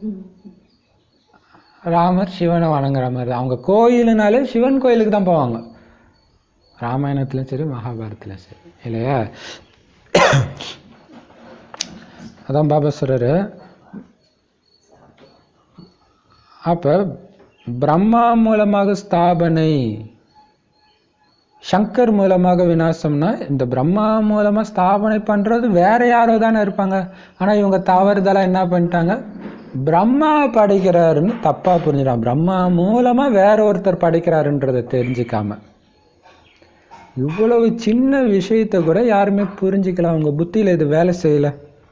ராமர் சிவனை வணங்குற மாதிரி தான். அவங்க கோயிலுனாலே சிவன் கோயிலுக்கு தான் போவாங்க. ராமாயணத்துலையும் சரி மகாபாரதத்துலையும் சரி இல்லையா? அதான் பாபா சொல்றாரு, அப்போ பிரம்மா மூலமாக ஸ்தாபனை, சங்கர் மூலமாக விநாசம்னா இந்த பிரம்மா மூலமாக ஸ்தாபனை பண்ணுறது வேற யாரோ தானே இருப்பாங்க. ஆனால் இவங்க தவறுதலாக என்ன பண்ணிட்டாங்க, பிரம்மா படைக்கிறாருன்னு தப்பாக புரிஞ்சிடான். பிரம்மா மூலமாக வேற ஒருத்தர் படைக்கிறாருன்றதை தெரிஞ்சிக்காம இவ்வளவு சின்ன விஷயத்தை கூட யாருமே புரிஞ்சிக்கலாம். அவங்க புத்தியில் இது வேலை செய்யலை.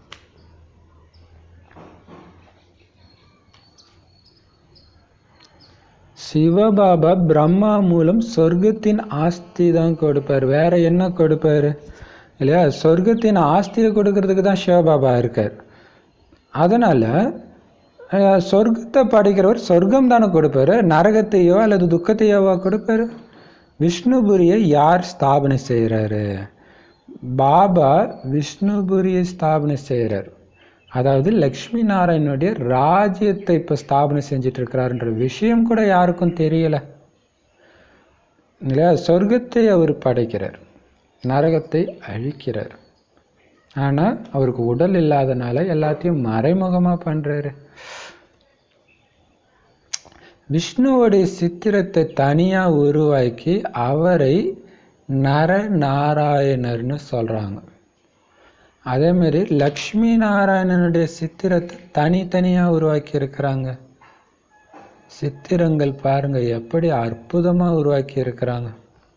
சிவபாபா பிரம்மா மூலம் சொர்க்கத்தின் ஆஸ்தி தான் கொடுப்பார், வேற என்ன கொடுப்பாரு இல்லையா? சொர்க்கத்தின் ஆஸ்தியை கொடுக்கறதுக்கு தான் சிவபாபா இருக்கார். அதனால சொர்க்கத்தை படைக்கிறவர் சொர்க்கம் தானே கொடுப்பாரு, நரகத்தையோ அல்லது துக்கத்தையோவா கொடுப்பாரு? விஷ்ணுபுரியை யார் ஸ்தாபனை செய்கிறாரு? பாபா விஷ்ணுபுரியை ஸ்தாபனை செய்கிறார். அதாவது லக்ஷ்மி நாராயணனுடைய ராஜ்யத்தை இப்போ ஸ்தாபனை செஞ்சிட்டு இருக்கிறாருன்ற விஷயம் கூட யாருக்கும் தெரியல இல்லையா? சொர்க்கத்தை அவர் படைக்கிறார், நரகத்தை அழிக்கிறார். ஆனால் அவருக்கு உடல் இல்லாதனால எல்லாத்தையும் மறைமுகமாக பண்ணுறாரு. விஷ்ணுவோடைய சித்திரத்தை தனியாக உருவாக்கி அவரை நரநாராயணர்னு சொல்கிறாங்க. அதேமாரி லக்ஷ்மி நாராயணனுடைய சித்திரத்தை தனித்தனியாக உருவாக்கி இருக்கிறாங்க. சித்திரங்கள் பாருங்க எப்படி அற்புதமாக உருவாக்கி இருக்கிறாங்க.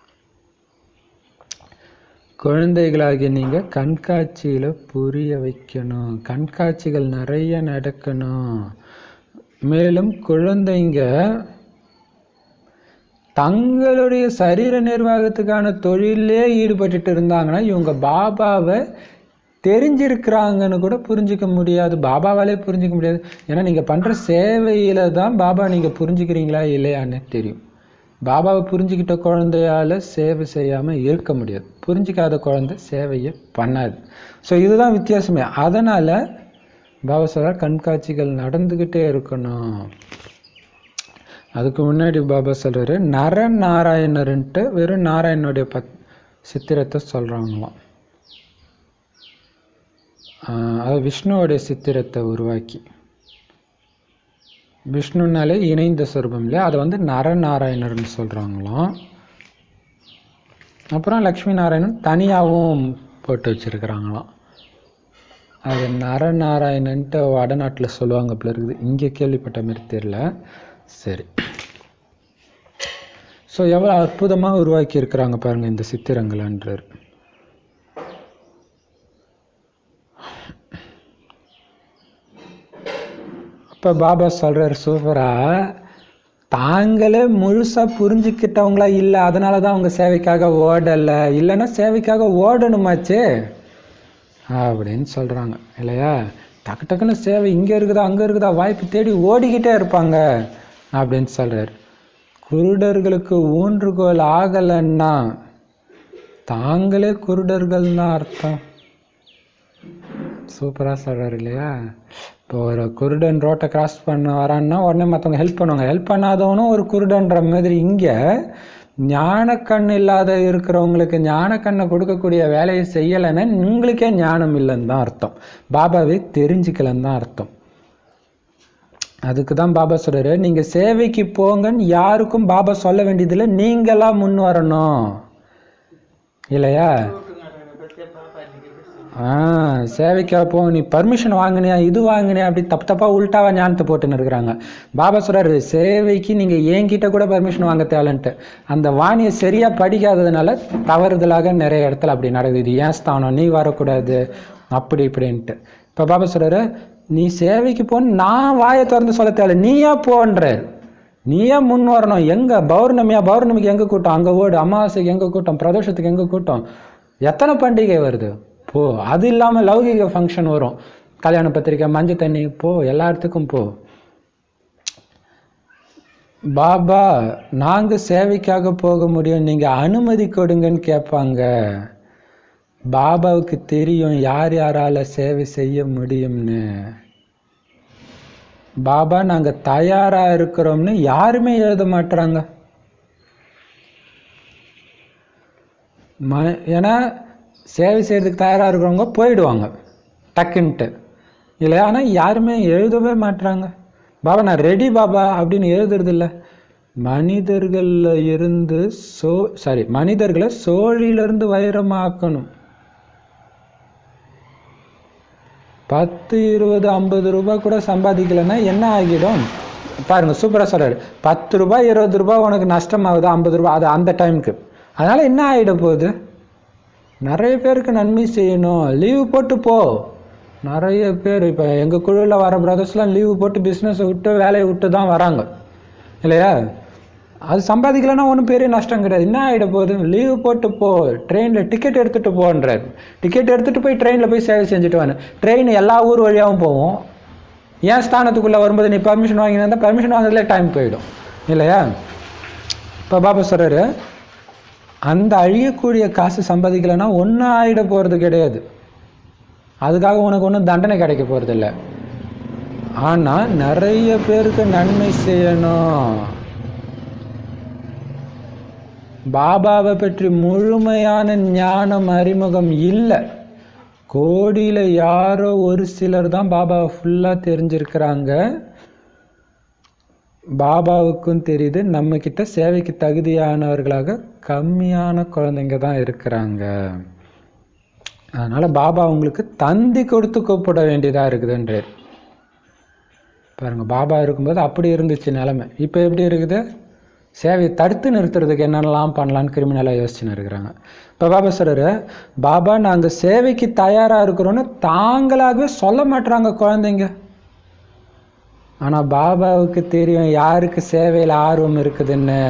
குழந்தைகளாகிய நீங்கள் கண்காட்சியில் புரிய வைக்கணும், கண்காட்சிகள் நிறைய நடக்கணும். மேலும் குழந்தைங்க தங்களுடைய சரீர நிர்வாகத்துக்கான தொழிலே ஈடுபட்டு இருந்தாங்கன்னா இவங்க பாபாவை தெரிஞ்சிருக்கிறாங்கன்னு கூட புரிஞ்சிக்க முடியாது, பாபாவாலே புரிஞ்சிக்க முடியாது. ஏன்னா நீங்கள் பண்ணுற சேவையில் தான் பாபா நீங்கள் புரிஞ்சுக்கிறீங்களா இல்லையான்னு தெரியும். பாபாவை புரிஞ்சுக்கிட்ட குழந்தையால் சேவை செய்யாமல் இருக்க முடியாது, புரிஞ்சிக்காத குழந்தை சேவையை பண்ணாது. ஸோ இதுதான் வித்தியாசமே. அதனால் பாபா சொல்றார் கண்காட்சிகள் நடந்துக்கிட்டே இருக்கணும். அதுக்கு முன்னாடி பாபா சொல்கிறாரு நரநாராயணர்ன்ட்டு வெறும் நாராயணனுடைய சித்திரத்தை சொல்கிறாங்களாம். அது விஷ்ணுவோடைய சித்திரத்தை உருவாக்கி, விஷ்ணுனாலே இணைந்த சொரூபம் இல்லையா, அதை வந்து நரநாராயணர்னு சொல்கிறாங்களாம். அப்புறம் லக்ஷ்மி நாராயணன் தனியாகவும் போட்டு வச்சுருக்கிறாங்களாம். அது நரநாராயணன்ட்டு வடநாட்டில் சொல்லுவாங்க போல இருக்குது, இங்கே கேள்விப்பட்ட மாதிரி தெரியல. சரி, ஸோ எவ்வளோ அற்புதமாக உருவாக்கி இருக்கிறாங்க பாருங்கள் இந்த சித்திரங்கள்ன்றார். இப்போ பாபா சொல்கிறார் சூப்பரா, தாங்களே முழுசாக புரிஞ்சுக்கிட்டவங்களா இல்லை, அதனால தான் அவங்க சேவைக்காக ஓடலை, இல்லைன்னா சேவைக்காக ஓடணுமாச்சே அப்படின்னு சொல்கிறாங்க இல்லையா? டக்கு டக்குன்னு சேவை இங்கே இருக்குதா அங்கே இருக்குதா வாய்ப்பு தேடி ஓடிக்கிட்டே இருப்பாங்க அப்படின்னு சொல்கிறார். குருடர்களுக்கு ஊன்றுகோல் ஆகலைன்னா தாங்களே குருடர்கள் தான் அர்த்தம். சூப்பரா சொல்றாரு இல்லையா? இப்போ ஒரு குருடன் ரோட்டை கிராஸ் பண்ண வரான்னா உடனே மற்றவங்க ஹெல்ப் பண்ணுவாங்க. ஹெல்ப் பண்ணாதவனும் ஒரு குருடன்ற மாதிரி இங்க ஞானக்கண் இல்லாத இருக்கிறவங்களுக்கு ஞானக்கண்ணை கொடுக்கக்கூடிய வேலையை செய்யலைன்னா உங்களுக்கே ஞானம் இல்லைன்னு தான் அர்த்தம். பாபாவை தெரிஞ்சுக்கலன்னு தான் அர்த்தம். அதுக்கு தான் பாபா சொல்றாரு, நீங்க சேவைக்கு போங்கன்னு யாருக்கும் பாபா சொல்ல வேண்டியதில்லை, நீங்களா முன் வரணும் இல்லையா? சேவைக்கா போ, நீ பர்மிஷன் வாங்கினியா இது வாங்கினியா அப்படி தப்பா உள்டாவா ஞானத்தை போட்டுன்னு இருக்கிறாங்க. பாபா சொல்றாரு, சேவைக்கு நீங்க என்கிட்ட கூட பர்மிஷன் வாங்க தேவைன்ட்டு. அந்த வாணியை சரியா படிக்காததுனால தவறுதலாக நிறைய இடத்துல அப்படி நடக்குது. இது ஏன் ஸ்தானம், நீ வரக்கூடாது அப்படி இப்படின்ட்டு. இப்ப பாபா சொல்றாரு, நீ சேவைக்கு போன்னு நான் வாயை திறந்து சொல்ல தேவை, நீயா போன்றார். நீயா முன் வரணும். எங்க பௌர்ணமியா, பௌர்ணமிக்கு எங்க கூட்டம் அங்க ஓடு, அமாவாசைக்கு எங்க கூட்டம், பிரதோஷத்துக்கு எங்க கூட்டம், எத்தனை பண்டிகை வருது போ. அது இல்லாம லௌகிக ஃபங்க்ஷன் வரும், கல்யாண பத்திரிக்கை, மஞ்சள் தண்ணி, போ, எல்லா இடத்துக்கும் போ. பாபா நாங்க சேவைக்காக போக முடியும், நீங்க அனுமதி கொடுங்கன்னு கேட்பாங்க. பாபாவுக்கு தெரியும் யார் யாரால சேவை செய்ய முடியும்னு. பாபா நாங்க தயாரா இருக்கிறோம்னு யாருமே எழுத மாட்டாங்க. ஏன்னா சேவை செய்யறதுக்கு தயாரா இருக்கிறவங்க போயிடுவாங்க டக்குன்ட்டு இல்லையா? ஆனா யாருமே எழுதவே மாட்டாங்க. பாபா நான் ரெடி பாபா அப்படின்னு எழுதுறது இல்லை. மனிதர்கள்ல இருந்து மனிதர்களை சோழிலிருந்து வைரமாக்கணும். 10, 20, 50 ரூபாய் கூட சம்பாதிக்கலைன்னா என்ன ஆகிடும் பாருங்க. சூப்பரா சொல்றாரு, 10 ரூபாய் 20 ரூபாய் உனக்கு நஷ்டமாகுது, 50 ரூபாய், அது அந்த டைமுக்கு. அதனால என்ன ஆகிட போகுது? நிறைய பேருக்கு நன்மை செய்யணும், லீவு போட்டு போ. நிறைய பேர் இப்போ எங்கள் குழுவில் வர பிரதர்ஸ்லாம் லீவு போட்டு பிஸ்னஸை விட்டு வேலையை விட்டு தான் வராங்க இல்லையா? அது சம்பாதிக்கலன்னா ஒன்றும் பெரிய நஷ்டம் கிடையாது. என்ன ஆகிட போகுது? லீவு போட்டு போ, ட்ரெயினில் டிக்கெட் எடுத்துகிட்டு போன்றார். டிக்கெட் எடுத்துகிட்டு போய் ட்ரெயினில் போய் சேவை செஞ்சுட்டு வாங்க. ட்ரெயின் எல்லா ஊர் வழியாகவும் போவோம். ஏன் ஸ்தானத்துக்குள்ளே வரும்போது நீ பர்மிஷன் வாங்கினா பர்மிஷன் வாங்குறதுல டைம் போயிடும் இல்லையா? இப்போ பாபா சொல்கிறாரு, அந்த அழியக்கூடிய காசு சம்பாதிக்கலைன்னா ஒன்றும் ஆகிட போகிறது கிடையாது. அதுக்காக உனக்கு ஒன்றும் தண்டனை கிடைக்க போகிறது இல்லை. ஆனால் நிறைய பேருக்கு நன்மை செய்யணும். பாபாவை பற்றி முழுமையான ஞானம் அறிமுகம் இல்லை. கோடியில் யாரோ ஒரு சிலர் தான் பாபாவை ஃபுல்லாக தெரிஞ்சிருக்கிறாங்க. பாபாவுக்கும் தெரியுது நம்ம கிட்ட சேவைக்கு தகுதியானவர்களாக கம்மியான குழந்தைங்க தான் இருக்கிறாங்க. அதனால பாபா உங்களுக்கு தந்தி கொடுத்து கூப்பிட வேண்டியதா இருக்குதுன்றார். பாருங்க, பாபா இருக்கும்போது அப்படி இருந்துச்சு நிலைமை. இப்போ எப்படி இருக்குது? சேவையை தடுத்து நிறுத்துறதுக்கு என்னென்னலாம் பண்ணலான்னு கிரிமினலாக யோசிச்சுன்னு இருக்கிறாங்க. இப்போ பாபா சொல்றாரு, பாபா நாங்கள் சேவைக்கு தயாராக இருக்கிறோன்னு தாங்களாகவே சொல்ல மாட்டுறாங்க குழந்தைங்க. ஆனால் பாபாவுக்கு தெரியும் யாருக்கு சேவையில் ஆர்வம் இருக்குதுன்னு.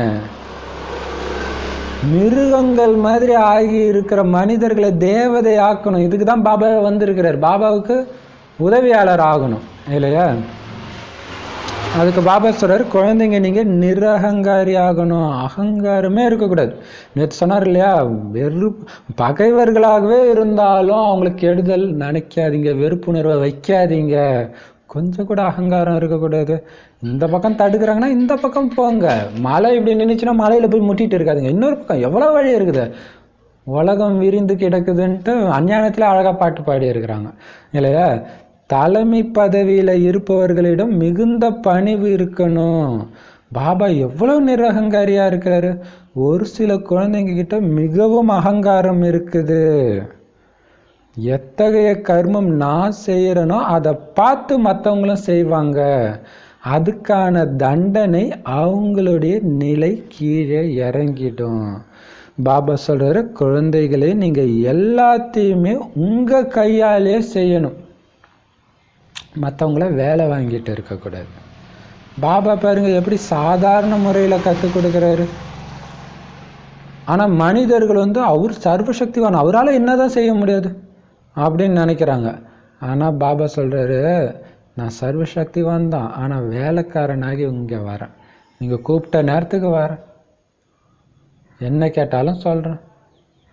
மிருகங்கள் மாதிரி ஆகி இருக்கிற மனிதர்களை தேவதை ஆக்கணும். இதுக்கு தான் பாபா வந்திருக்கிறார். பாபாவுக்கு உதவியாளர் ஆகணும் இல்லையா? அதுக்கு பாபா சொல்றாரு, குழந்தைங்க நீங்க நிரகங்காரி ஆகணும், அகங்காரமே இருக்கக்கூடாது. நேற்று சொன்னார் இல்லையா, பகைவர்களாகவே இருந்தாலும் அவங்களுக்கு கெடுதல் நினைக்காதீங்க, வெறுப்புணர்வை வைக்காதீங்க, கொஞ்சம் கூட அகங்காரம் இருக்கக்கூடாது. இந்த பக்கம் தடுக்கிறாங்கன்னா இந்த பக்கம் போங்க. மழை இப்படி நின்றுச்சுன்னா மலையில போய் முட்டிட்டு இருக்காதுங்க. இன்னொரு பக்கம் எவ்வளோ வழி இருக்குது, உலகம் விரிந்து கிடக்குதுன்ட்டு அஞ்ஞானத்தில் அழகா பாட்டு பாடி இருக்கிறாங்க இல்லையா? தலைமை பதவியில் இருப்பவர்களிடம் மிகுந்த பணிவு இருக்கணும். பாபா எவ்வளவு நிரகங்காரியா இருக்கிறாரு. ஒரு சில குழந்தைங்க கிட்ட மிகவும் அகங்காரம் இருக்குது. எத்தகைய கர்மம் நான் செய்யறேனோ அதை பார்த்து மற்றவங்களும் செய்வாங்க. அதுக்கான தண்டனை அவங்களுடைய நிலை கீழே இறங்கிடும். பாபா சொல்றாரு, குழந்தைகளே நீங்க எல்லாத்தையுமே உங்க கையாலே செய்யணும், மற்றவங்கள வேலை வாங்கிட்டு இருக்கக்கூடாது. பாபா பாருங்க எப்படி சாதாரண முறையில் கற்றுக் கொடுக்குறாரு. ஆனால் மனிதர்கள் அவர் சர்வசக்திவான், அவரால் என்னதான் செய்ய முடியாது அப்படின்னு நினைக்கிறாங்க. ஆனால் பாபா சொல்கிறாரு, நான் சர்வசக்திவான் தான், ஆனால் வேலைக்காரனாகி இங்கே வரேன், நீங்கள் கூப்பிட்ட நேரத்துக்கு வரேன், என்ன கேட்டாலும் சொல்கிறேன்.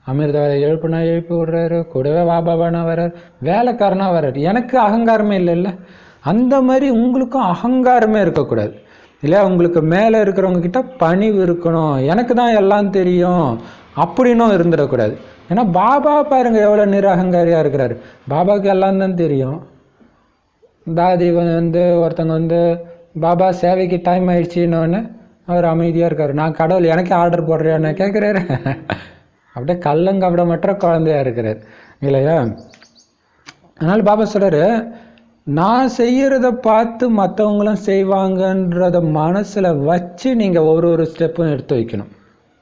அமிர்தவரை எழுப்புனா எழுப்பி விடுறாரு, கூடவே வாபாபானா வர்றாரு, வேலைக்காரனா வர்றாரு. எனக்கு அகங்காரமே இல்லைல்ல. அந்த மாதிரி உங்களுக்கும் அகங்காரமே இருக்கக்கூடாது இல்லையா? உங்களுக்கு மேலே இருக்கிறவங்க கிட்ட பணிவு இருக்கணும். எனக்கு தான் எல்லாம் தெரியும் அப்படின்னும் இருந்துடக்கூடாது. ஏன்னா பாபா பாருங்க எவ்வளோ நிரகங்காரியாக இருக்கிறாரு. பாபாவுக்கு எல்லாம் தான் தெரியும். தாதி ஒருத்தவங்க பாபா சேவைக்கு டைம் ஆயிடுச்சுன்னு அவர் அமைதியாக இருக்கார். நான் கடவுள் எனக்கே ஆர்டர் போடுறேன்னு கேட்குறாரு. அப்படியே கள்ளங்கபடமற்ற குழந்தையா இருக்கிறார் இல்லையா? அதனால பாபா சொல்றாரு, நான் செய்யறத பார்த்து மற்றவங்களும் செய்வாங்கன்றத மனசுல வச்சு நீங்க ஒரு ஸ்டெப்பும் எடுத்து வைக்கணும்.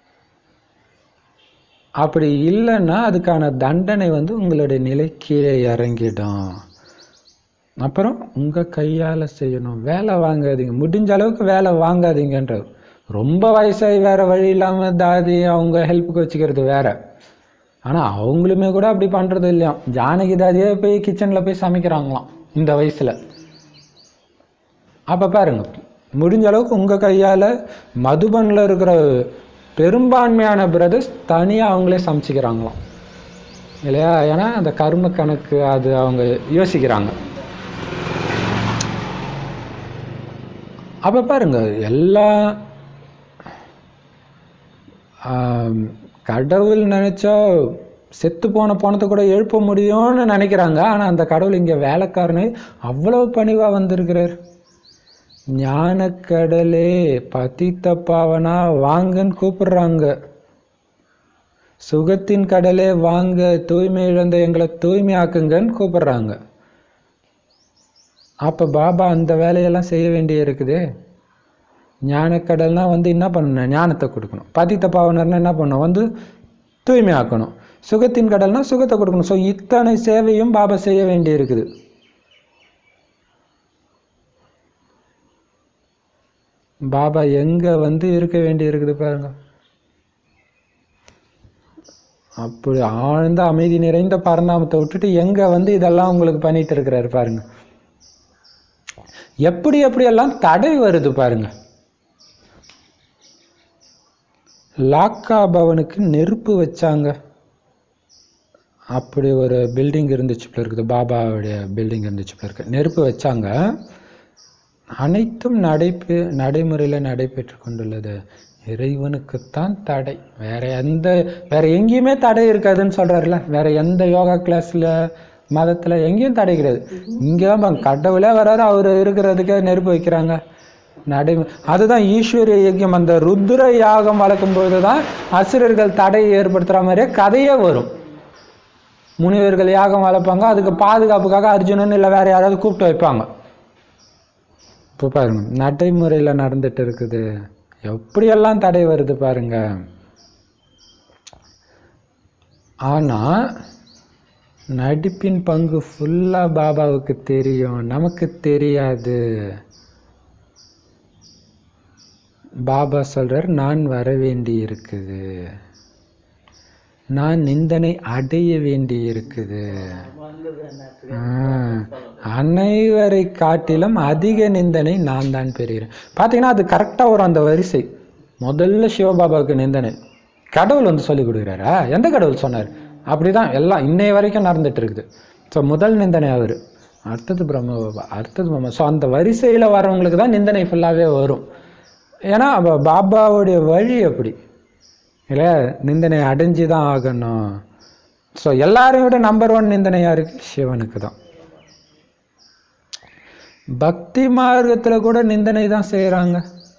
அப்படி இல்லைன்னா அதுக்கான தண்டனை உங்களுடைய நிலை கீழே இறங்கிடும். அப்புறம் உங்க கையால செய்யணும். வேலை வாங்காதீங்க, முடிஞ்ச அளவுக்கு வேலை வாங்காதீங்கன்ற. ரொம்ப வயசாகி வேற வழி இல்லாம தாதி அவங்க ஹெல்ப்புக்கு வச்சுக்கிறது வேற. ஆனா அவங்களுமே கூட அப்படி பண்றது இல்லையா? ஜானகி தாதியே போய் கிச்சன்ல போய் சமைக்கிறாங்களாம் இந்த வயசுல. அப்ப பாருங்க, முடிஞ்ச அளவுக்கு உங்க கையால மதுபன்ல இருக்கிற பெரும்பான்மையான பிரதர்ஸ் தனியா அவங்களே சமைச்சுக்கிறாங்களாம் இல்லையா? ஏன்னா அந்த கர்ம கணக்கு அது அவங்க யோசிக்கிறாங்க. அப்ப பாருங்க, எல்லா கடவுள் நினைச்சா செத்து போன பணத்தை கூட எழுப்ப முடியும்னு நினைக்கிறாங்க. ஆனா அந்த கடவுள் இங்க வேலைக்காரனை அவ்வளவு பணிவா வந்திருக்கிறார். ஞானக்கடலே பதித்த பாவனா வாங்கன்னு கூப்பிடுறாங்க. சுகத்தின் கடலே வாங்க, தூய்மை இழந்த எங்களை தூய்மையாக்குங்கன்னு கூப்பிடுறாங்க. அப்ப பாபா அந்த வேலையெல்லாம் செய்ய வேண்டிய இருக்குது. ஞானக்கடல்னா என்ன பண்ணணும்? ஞானத்தை கொடுக்கணும். பதித்த பாவனர்னா என்ன பண்ணணும்? தூய்மையாக்கணும். சுகத்தின் கடல்னா சுகத்தை கொடுக்கணும். ஸோ இத்தனை சேவையும் பாபா செய்ய வேண்டி இருக்குது. பாபா எங்க இருக்க வேண்டி இருக்குது பாருங்க. அப்படி ஆழ்ந்த அமைதி நிறைந்த பரந்தாமத்தை விட்டுட்டு எங்க இதெல்லாம் உங்களுக்கு பண்ணிட்டு இருக்கிறாரு பாருங்க. எப்படியெல்லாம் தடை வருது பாருங்க. லாக்கா பவனுக்கு நெருப்பு வச்சாங்க. அப்படி ஒரு பில்டிங் இருந்துச்சு இருக்குது, பாபாவுடைய பில்டிங் இருந்துச்சு இருக்கு. நெருப்பு வச்சாங்க. அனைத்தும் நடைமுறையில் நடைபெற்று கொண்டுள்ளது. இறைவனுக்குத்தான் தடை. வேற எங்கேயுமே தடை இருக்காதுன்னு சொல்றாருல. வேற எந்த யோகா கிளாஸ்ல மதத்துல எங்கேயும் தடை கிடையாது. இங்கதான் கடவுளே வராரு, அவரு இருக்கிறதுக்கு நெருப்பு வைக்கிறாங்க. அதுதான் ஈஸ்வரிய யஜ்யம். அந்த ருத்ர யாகம் வளர்க்கும் பொழுதுதான் அசுரர்கள் தடையை ஏற்படுத்துற மாதிரியே கதையே வரும். முனிவர்கள் யாகம் வளர்ப்பாங்க, அதுக்கு பாதுகாப்புக்காக அர்ஜுனன் இல்லை வேற யாராவது கூப்பிட்டு வைப்பாங்க. இப்போ பாருங்க, நடைமுறையில நடந்துட்டு இருக்குது. எப்படியெல்லாம் தடை வருது பாருங்க. ஆனா நடிப்பின் பங்கு ஃபுல்லா பாபாவுக்கு தெரியும், நமக்கு தெரியாது. பாபா சொல்றார், நான் வர வேண்டி இருக்குது, நான் நிந்தனை அடைய வேண்டி இருக்குது. அனைவரை காட்டிலும் அதிக நிந்தனை நான் தான் பெறுகிறேன். பார்த்தீங்கன்னா அது கரெக்டாக வரும் அந்த வரிசை. முதல்ல சிவபாபாவுக்கு நிந்தனை கடவுள் சொல்லி கொடுக்குறாரா? எந்த கடவுள் சொன்னார்? அப்படிதான் எல்லாம் இன்னைய வரைக்கும் நடந்துட்டு இருக்குது. ஸோ முதல் நிந்தனை அவர், அடுத்தது பிரம்ம பாபா, அடுத்தது பிரம்ம. ஸோ அந்த வரிசையில் வரவங்களுக்கு தான் நிந்தனை ஃபுல்லாகவே வரும். ஏன்னா பாபாவுடைய வழி அப்படி இல்லை, நிந்தனை அடைஞ்சு தான் ஆகணும். ஸோ எல்லாரையும் விட நம்பர் 1 நிந்தனை யாருக்கு? சிவனுக்கு தான். பக்தி மார்க்கத்தில் கூட நிந்தனை தான் செய்கிறாங்க.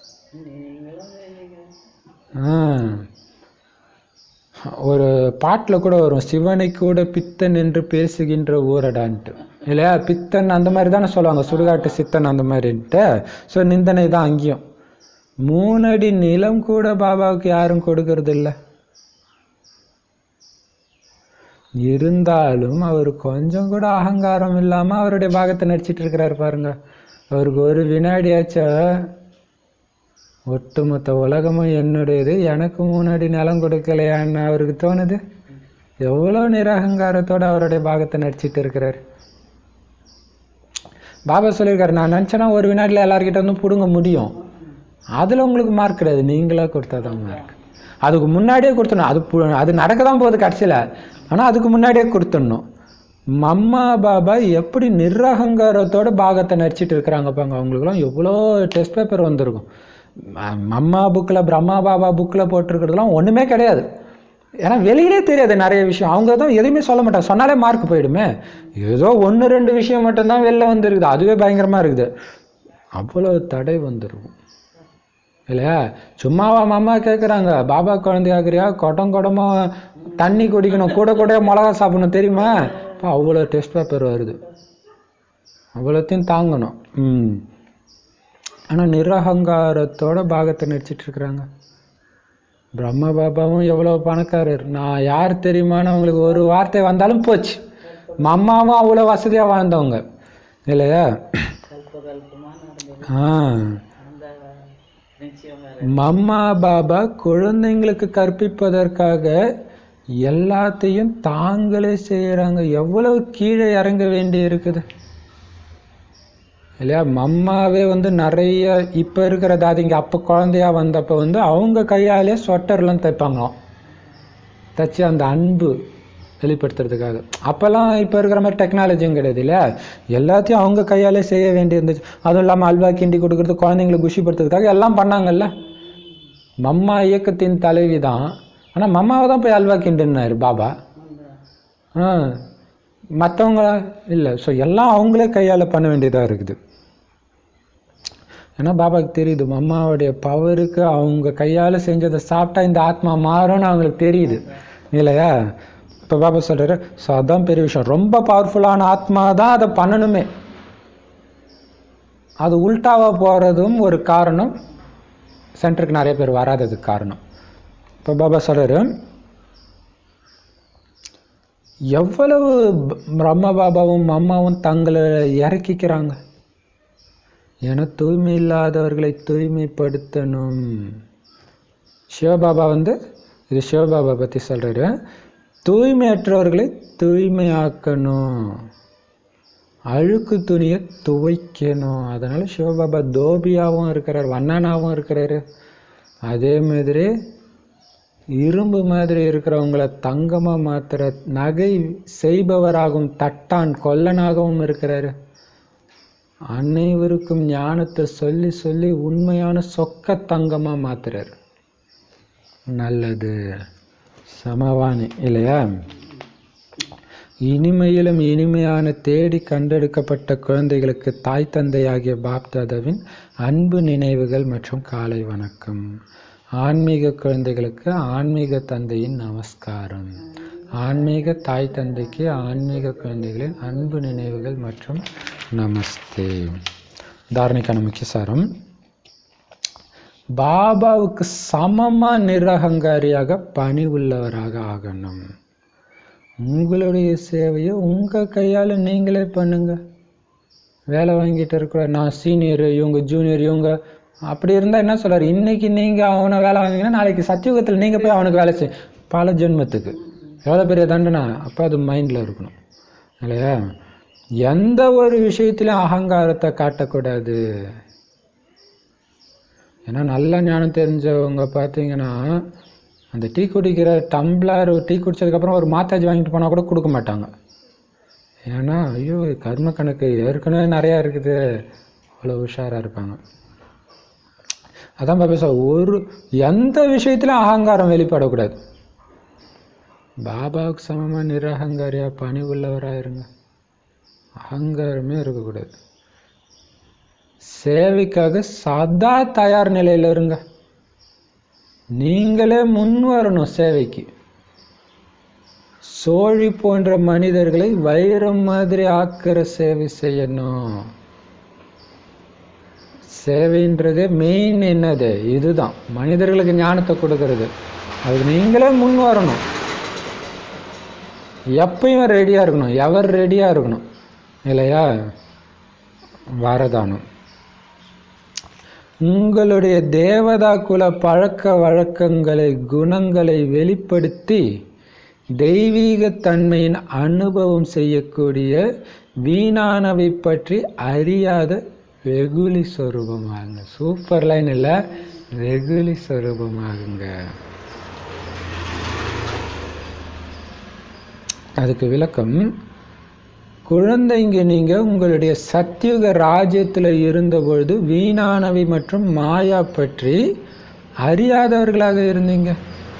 ஒரு பாட்டில் கூட வரும், சிவனை கூட பித்தன் என்று பேசுகின்ற ஊரடான்ட்டு இல்லையா? பித்தன் அந்த மாதிரி தானே சொல்லுவாங்க, சுடுகாட்டு சித்தன் அந்த மாதிரின்ட்டு. ஸோ நிந்தனை தான் அங்கேயும். 3 அடி நிலம் கூட பாபாவுக்கு யாரும் கொடுக்கறது இல்லை. இருந்தாலும் அவர் கொஞ்சம் கூட அகங்காரம் இல்லாம அவருடைய பாகத்தை நடிச்சிட்டு இருக்கிறாரு பாருங்க. அவருக்கு ஒரு வினாடியாச்சா ஒட்டுமொத்த உலகமும் என்னுடையது, எனக்கு 3 அடி நிலம் கொடுக்கலையான்னு அவருக்கு தோணுது. எவ்வளவு நிரகங்காரத்தோட அவருடைய பாகத்தை நடிச்சிட்டு இருக்கிறாரு. பாபா சொல்லியிருக்காரு, நான் நினைச்சேன்னா ஒரு வினாடியில் எல்லார்கிட்ட புடுங்க முடியும். அதுல உங்களுக்கு மார்க் கிடையாது, நீங்களா கொடுத்தாதான் மார்க். அதுக்கு முன்னாடியே கொடுத்துடணும். அது நடக்க தான் போகுது கடைசியில், ஆனால் அதுக்கு முன்னாடியே கொடுத்துடணும். மம்மா பாபா எப்படி நிர்அகங்காரத்தோட பாகத்தை நடிச்சிட்டு இருக்கிறாங்க பாங்க. அவங்களுக்குலாம் எவ்வளோ டெஸ்ட் பேப்பர் வந்திருக்கும். மம்மா புக்கில் பிரம்மா பாபா புக்கில் போட்டிருக்கிறதுலாம் ஒன்றுமே கிடையாது. ஏன்னா வெளியிலே தெரியாது நிறைய விஷயம். அவங்க தான் எதுவுமே சொல்ல மாட்டாங்க, சொன்னாலே மார்க் போயிடுமே. ஏதோ 1-2 விஷயம் மட்டும்தான் வெளில வந்துருக்குது, அதுவே பயங்கரமாக இருக்குது. அவ்வளோ தடை வந்துருக்கும் இல்லையா? சும்மாவா மாமா கேட்குறாங்க, பாபா குழந்தையாகிறியா, குடமாக தண்ணி குடிக்கணும், கூட மிளகா சாப்பிடணும் தெரியுமா? இப்போ அவ்வளோ டெஸ்ட் பேப்பர் வருது, அவ்வளோத்தையும் தாங்கணும். ஆனால் நிர்அகங்காரத்தோட பாகத்தை நடிச்சிட்டு இருக்கிறாங்க. பிரம்ம பாபாவும் எவ்வளோ பணக்காரர், நான் யார் தெரியுமான்னு அவங்களுக்கு ஒரு வார்த்தை வந்தாலும் போச்சு. மம்மாவும் அவ்வளோ வசதியாக வாழ்ந்தவங்க இல்லையா? மம்மா பாபா குழந்தைங்களுக்கு கற்பிப்பதற்காக எல்லாத்தையும் தாங்களே செய்யறாங்க. எவ்வளவு கீழே இறங்க வேண்டி இருக்குது இல்லையா? மம்மாவே நிறைய இப்போ இருக்கிற தாதிங்க அப்போ குழந்தையா வந்தப்போ அவங்க கையாலே ஸ்வெட்டர்லாம் தைப்பாங்களாம், தைச்சி அந்த அன்பு வெளிப்படுத்துறதுக்காக. அப்போல்லாம் இப்போ இருக்கிற மாதிரி டெக்னாலஜியும் கிடையாது இல்லையா? எல்லாத்தையும் அவங்க கையாலே செய்ய வேண்டி இருந்துச்சு. அதுவும் இல்லாமல் அல்வா கிண்டி கொடுக்குறது, குழந்தைங்களை குஷிப்படுத்துறதுக்காக எல்லாம் பண்ணாங்கல்ல. மம்மா இயக்கத்தின் தலைவி தான், ஆனால் மம்மாவை தான் போய் அல்வா கிண்டுனாரு பாபா. மற்றவங்களா இல்லை. ஸோ எல்லாம் அவங்களே கையால் பண்ண வேண்டியதாக இருக்குது. ஏன்னா பாபாவுக்கு தெரியுது மம்மாவுடைய பவருக்கு அவங்க கையால் செஞ்சதை சாப்பிட்டா இந்த ஆத்மா மாறும்னு அவங்களுக்கு தெரியுது இல்லையா? இப்போ பாபா சொல்கிறாரு, ஸோ அதுதான் பெரிய விஷயம். ரொம்ப பவர்ஃபுல்லான ஆத்மா தான் அதை பண்ணணுமே. அது உல்டாவாக போகிறதும் ஒரு காரணம், சென்டருக்கு நிறைய பேர் வராததுக்கு காரணம். இப்போ பாபா சொல்கிறாரு, எவ்வளவு பிரம்ம பாபாவும் அம்மாவும் தங்களை இறக்கிக்கிறாங்க. ஏன்னா தூய்மை இல்லாதவர்களை தூய்மைப்படுத்தணும். சிவபாபா இது சிவபாபா பற்றி சொல்கிறாரு, தூய்மையற்றவர்களை தூய்மையாக்கணும், அழுக்கு துணியை துவைக்கணும். அதனால சிவபாபா தோபியாகவும் இருக்கிறார், வண்ணனாகவும் இருக்கிறாரு. அதே மாதிரி இரும்பு மாதிரி இருக்கிறவங்கள தங்கமாக மாத்திர நகை செய்பவராகவும் தட்டான் கொல்லனாகவும் இருக்கிறாரு. அனைவருக்கும் ஞானத்தை சொல்லி சொல்லி உண்மையான சொக்க தங்கமாக மாத்துறாரு. நல்லது சமவானி இல்லையா? இனிமையிலும் இனிமையான தேடி கண்டெடுக்கப்பட்ட குழந்தைகளுக்கு தாய் தந்தையாகிய பாப்தாதாவின் அன்பு நினைவுகள் மற்றும் காலை வணக்கம். ஆன்மீக குழந்தைகளுக்கு ஆன்மீக தந்தையின் நமஸ்காரம். ஆன்மீக தாய் தந்தைக்கு ஆன்மீக குழந்தைகளின் அன்பு நினைவுகள் மற்றும் நமஸ்தே. தாரணிக்கான முக்கிய சாரம், பாபாவுக்கு சமமா நிரகங்காரியாக பணி உள்ளவராக ஆகணும். உங்களுடைய சேவையை உங்க கையால நீங்களே பண்ணுங்க. வேலை வாங்கிட்டு இருக்கிற நான் சீனியர், இவங்க ஜூனியர், இவங்க அப்படி இருந்தா என்ன சொல்றாரு, இன்னைக்கு நீங்க அவனை வேலை வாங்கிங்கன்னா நாளைக்கு சத்தியுகத்தில் நீங்க போய் அவனுக்கு வேலை செய்ய, பல ஜென்மத்துக்கு எவ்வளோ பெரிய தண்டனை. அப்போ அது மைண்டில் இருக்கணும் இல்லையா? எந்த ஒரு விஷயத்திலும் அகங்காரத்தை காட்டக்கூடாது. ஏன்னா நல்ல ஞானம் தெரிஞ்சவங்க பார்த்தீங்கன்னா அந்த டீ குடிக்கிற டம்ளர் டீ குடித்ததுக்கப்புறம் ஒரு மாத்தாஜி வாங்கிட்டு போனால் கூட கொடுக்க மாட்டாங்க. ஏன்னா ஐயோ கர்ம கணக்கு ஏற்கனவே நிறையா இருக்குது, அவ்வளோ உஷாராக இருப்பாங்க. அதான் பாபா ஒரு எந்த விஷயத்திலும் அகங்காரம் வெளிப்படக்கூடாது. பாபாவுக்கு சமமாக நிரகங்காரியாக பணி உள்ளவராக இருங்க, அகங்காரமே இருக்கக்கூடாது. சேவைக்காக சதா தயார் நிலையில் இருங்க. நீங்களே முன் வரணும் சேவைக்கு. சோழி போன்ற மனிதர்களை வைரம் மாதிரி ஆக்கிற சேவை செய்யணும். சேவைன்றதே மெயின் என்னது, இதுதான் மனிதர்களுக்கு ஞானத்தை கொடுக்கறது. அதுக்கு நீங்களே முன் வரணும், எப்பயும் ரெடியாக இருக்கணும். எவர் ரெடியாக இருக்கணும் இல்லையா? வரதானம். உங்களுடைய தேவதா குல பழக்க வழக்கங்களை குணங்களை வெளிப்படுத்தி தெய்வீக தன்மையின் அனுபவம் செய்யக்கூடிய வீணானவை பற்றி அறியாத வெகுளி சொரூபமாகுங்க. சூப்பர் லைன் இல்லை, வெகுளி சொரூபமாகுங்க. அதுக்கு விளக்கம், குழந்தைங்க நீங்கள் உங்களுடைய சத்தியுக ராஜ்யத்தில் இருந்தபொழுது வீணானவை மற்றும் மாயா பற்றி அறியாதவர்களாக இருந்தீங்க.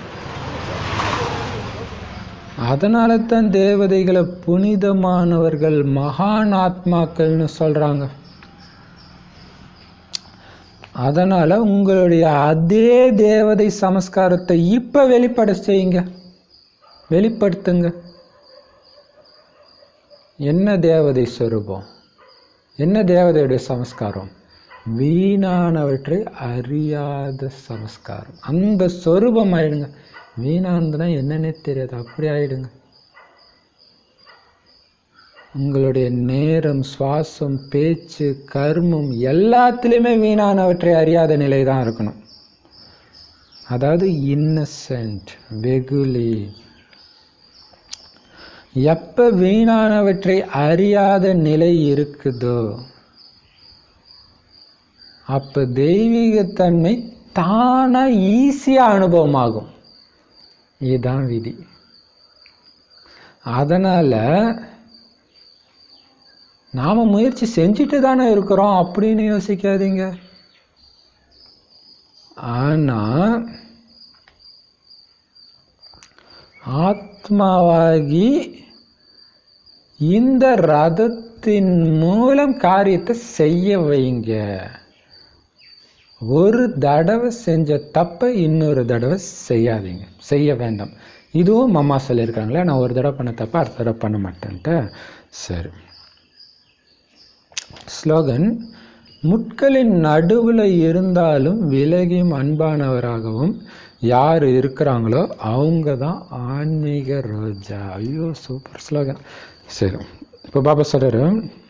அதனால தான் தேவதைகளை புனிதமானவர்கள், மகான் ஆத்மாக்கள்னு சொல்றாங்க. அதனால உங்களுடைய அதே தேவதை சமஸ்காரத்தை இப்ப வெளிப்படுத்துங்க. என்ன தேவதை சொரூபம், என்ன தேவதையுடைய சமஸ்காரம்? வீணானவற்றை அறியாத சமஸ்காரம். அந்த சொரூபம் ஆயிடுங்க. வீணானதுன்னா என்னன்னே தெரியாது, அப்படி ஆயிடுங்க. உங்களுடைய நேரம், சுவாசம், பேச்சு, கர்மம் எல்லாத்திலுமே வீணானவற்றை அறியாத நிலை தான் இருக்கணும். அதாவது இன்னசென்ட், வெகுளி. எப்ப வீணானவற்றை அறியாத நிலை இருக்குதோ அப்ப தெய்வீகத்தன்மை தானா ஈஸியா அனுபவமாகும். இதுதான் விதி. அதனால நாம முயற்சி செஞ்சுட்டு தானே இருக்கிறோம் அப்படின்னு யோசிக்காதீங்க. ஆனா ஆத்மாவாகி இந்த ரதத்தின் மூலம் காரியத்தை செய்ய வைங்க. ஒரு தடவை செஞ்ச தப்பை இன்னொரு தடவை செய்யாதீங்க, செய்ய வேண்டாம். இதுவும் அம்மா சொல்லியிருக்காங்களே, நான் ஒரு தடவை பண்ண தப்ப அடுத்த தடவை பண்ண மாட்டேன்ட்டு. சரி, ஸ்லோகன்: முட்களின் நடுவில் இருந்தாலும் விலகியும் அன்பானவராகவும் யார் இருக்கிறாங்களோ அவங்க தான் ஆன்மீக ரோஜா. ஐயோ, சூப்பர் ஸ்லோகன். சரி, இப்போ பாபா சொல்றாரு,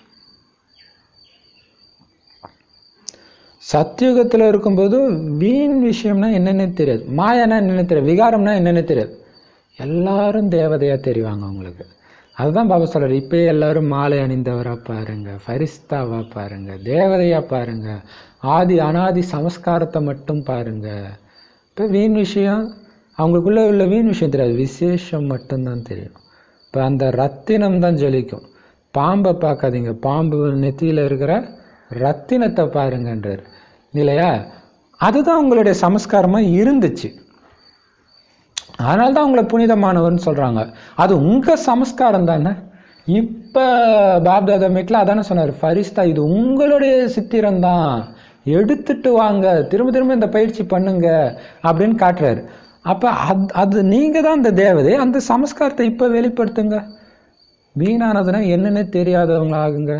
சத்தியுகத்தில் இருக்கும்போது வீண் விஷயம்னா என்னென்ன தெரியாது, மாயானா என்னென்ன தெரியாது, விகாரம்னா என்னென்ன தெரியாது. எல்லாரும் தேவதையா தெரிவாங்க அவங்களுக்கு. அதுதான் பாபா சொல்றாரு, இப்பயே எல்லாரும் மாலை அணிந்தவரா பாருங்க, ஃபரிஸ்தாவா பாருங்க, தேவதையா பாருங்க, ஆதி அனாதி சமஸ்காரத்தை மட்டும் பாருங்க. இப்போ வீண் விஷயம் அவங்களுக்குள்ள உள்ள வீண் விஷயம் தெரியாது, விசேஷம் மட்டும்தான் தெரியும். இப்போ அந்த ரத்தினம் தான் ஜொலிக்கும். பாம்பை பார்க்காதீங்க, பாம்பு நெத்தியில் இருக்கிற ரத்தினத்தை பாருங்கன்றார் இல்லையா? அதுதான் உங்களுடைய சமஸ்காரமா இருந்துச்சு. அதனால்தான் உங்களை புனிதமானவர்னு சொல்றாங்க. அது உங்க சமஸ்காரம் தானே. இப்ப பாப்தாதா மீட்ல அதானே சொன்னார், ஃபரிஸ்தா இது உங்களுடைய சித்திரம் தான், எடுத்துட்டு வாங்க, திரும்ப திரும்ப இந்த பயிற்சி பண்ணுங்க அப்படின்னு காட்டுறாரு. அப்ப அது நீங்க தான் அந்த தேவதை. அந்த சமஸ்காரத்தை இப்ப வெளிப்படுத்துங்க. வீணானதுன்னா என்னன்னே தெரியாதவங்க ஆகுங்க.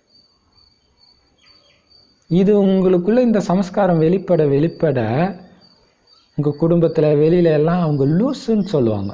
இது உங்களுக்குள்ள இந்த சமஸ்காரம் வெளிப்பட உங்க குடும்பத்துல வெளியில எல்லாம் அவங்க லூசுன்னு சொல்லுவாங்க.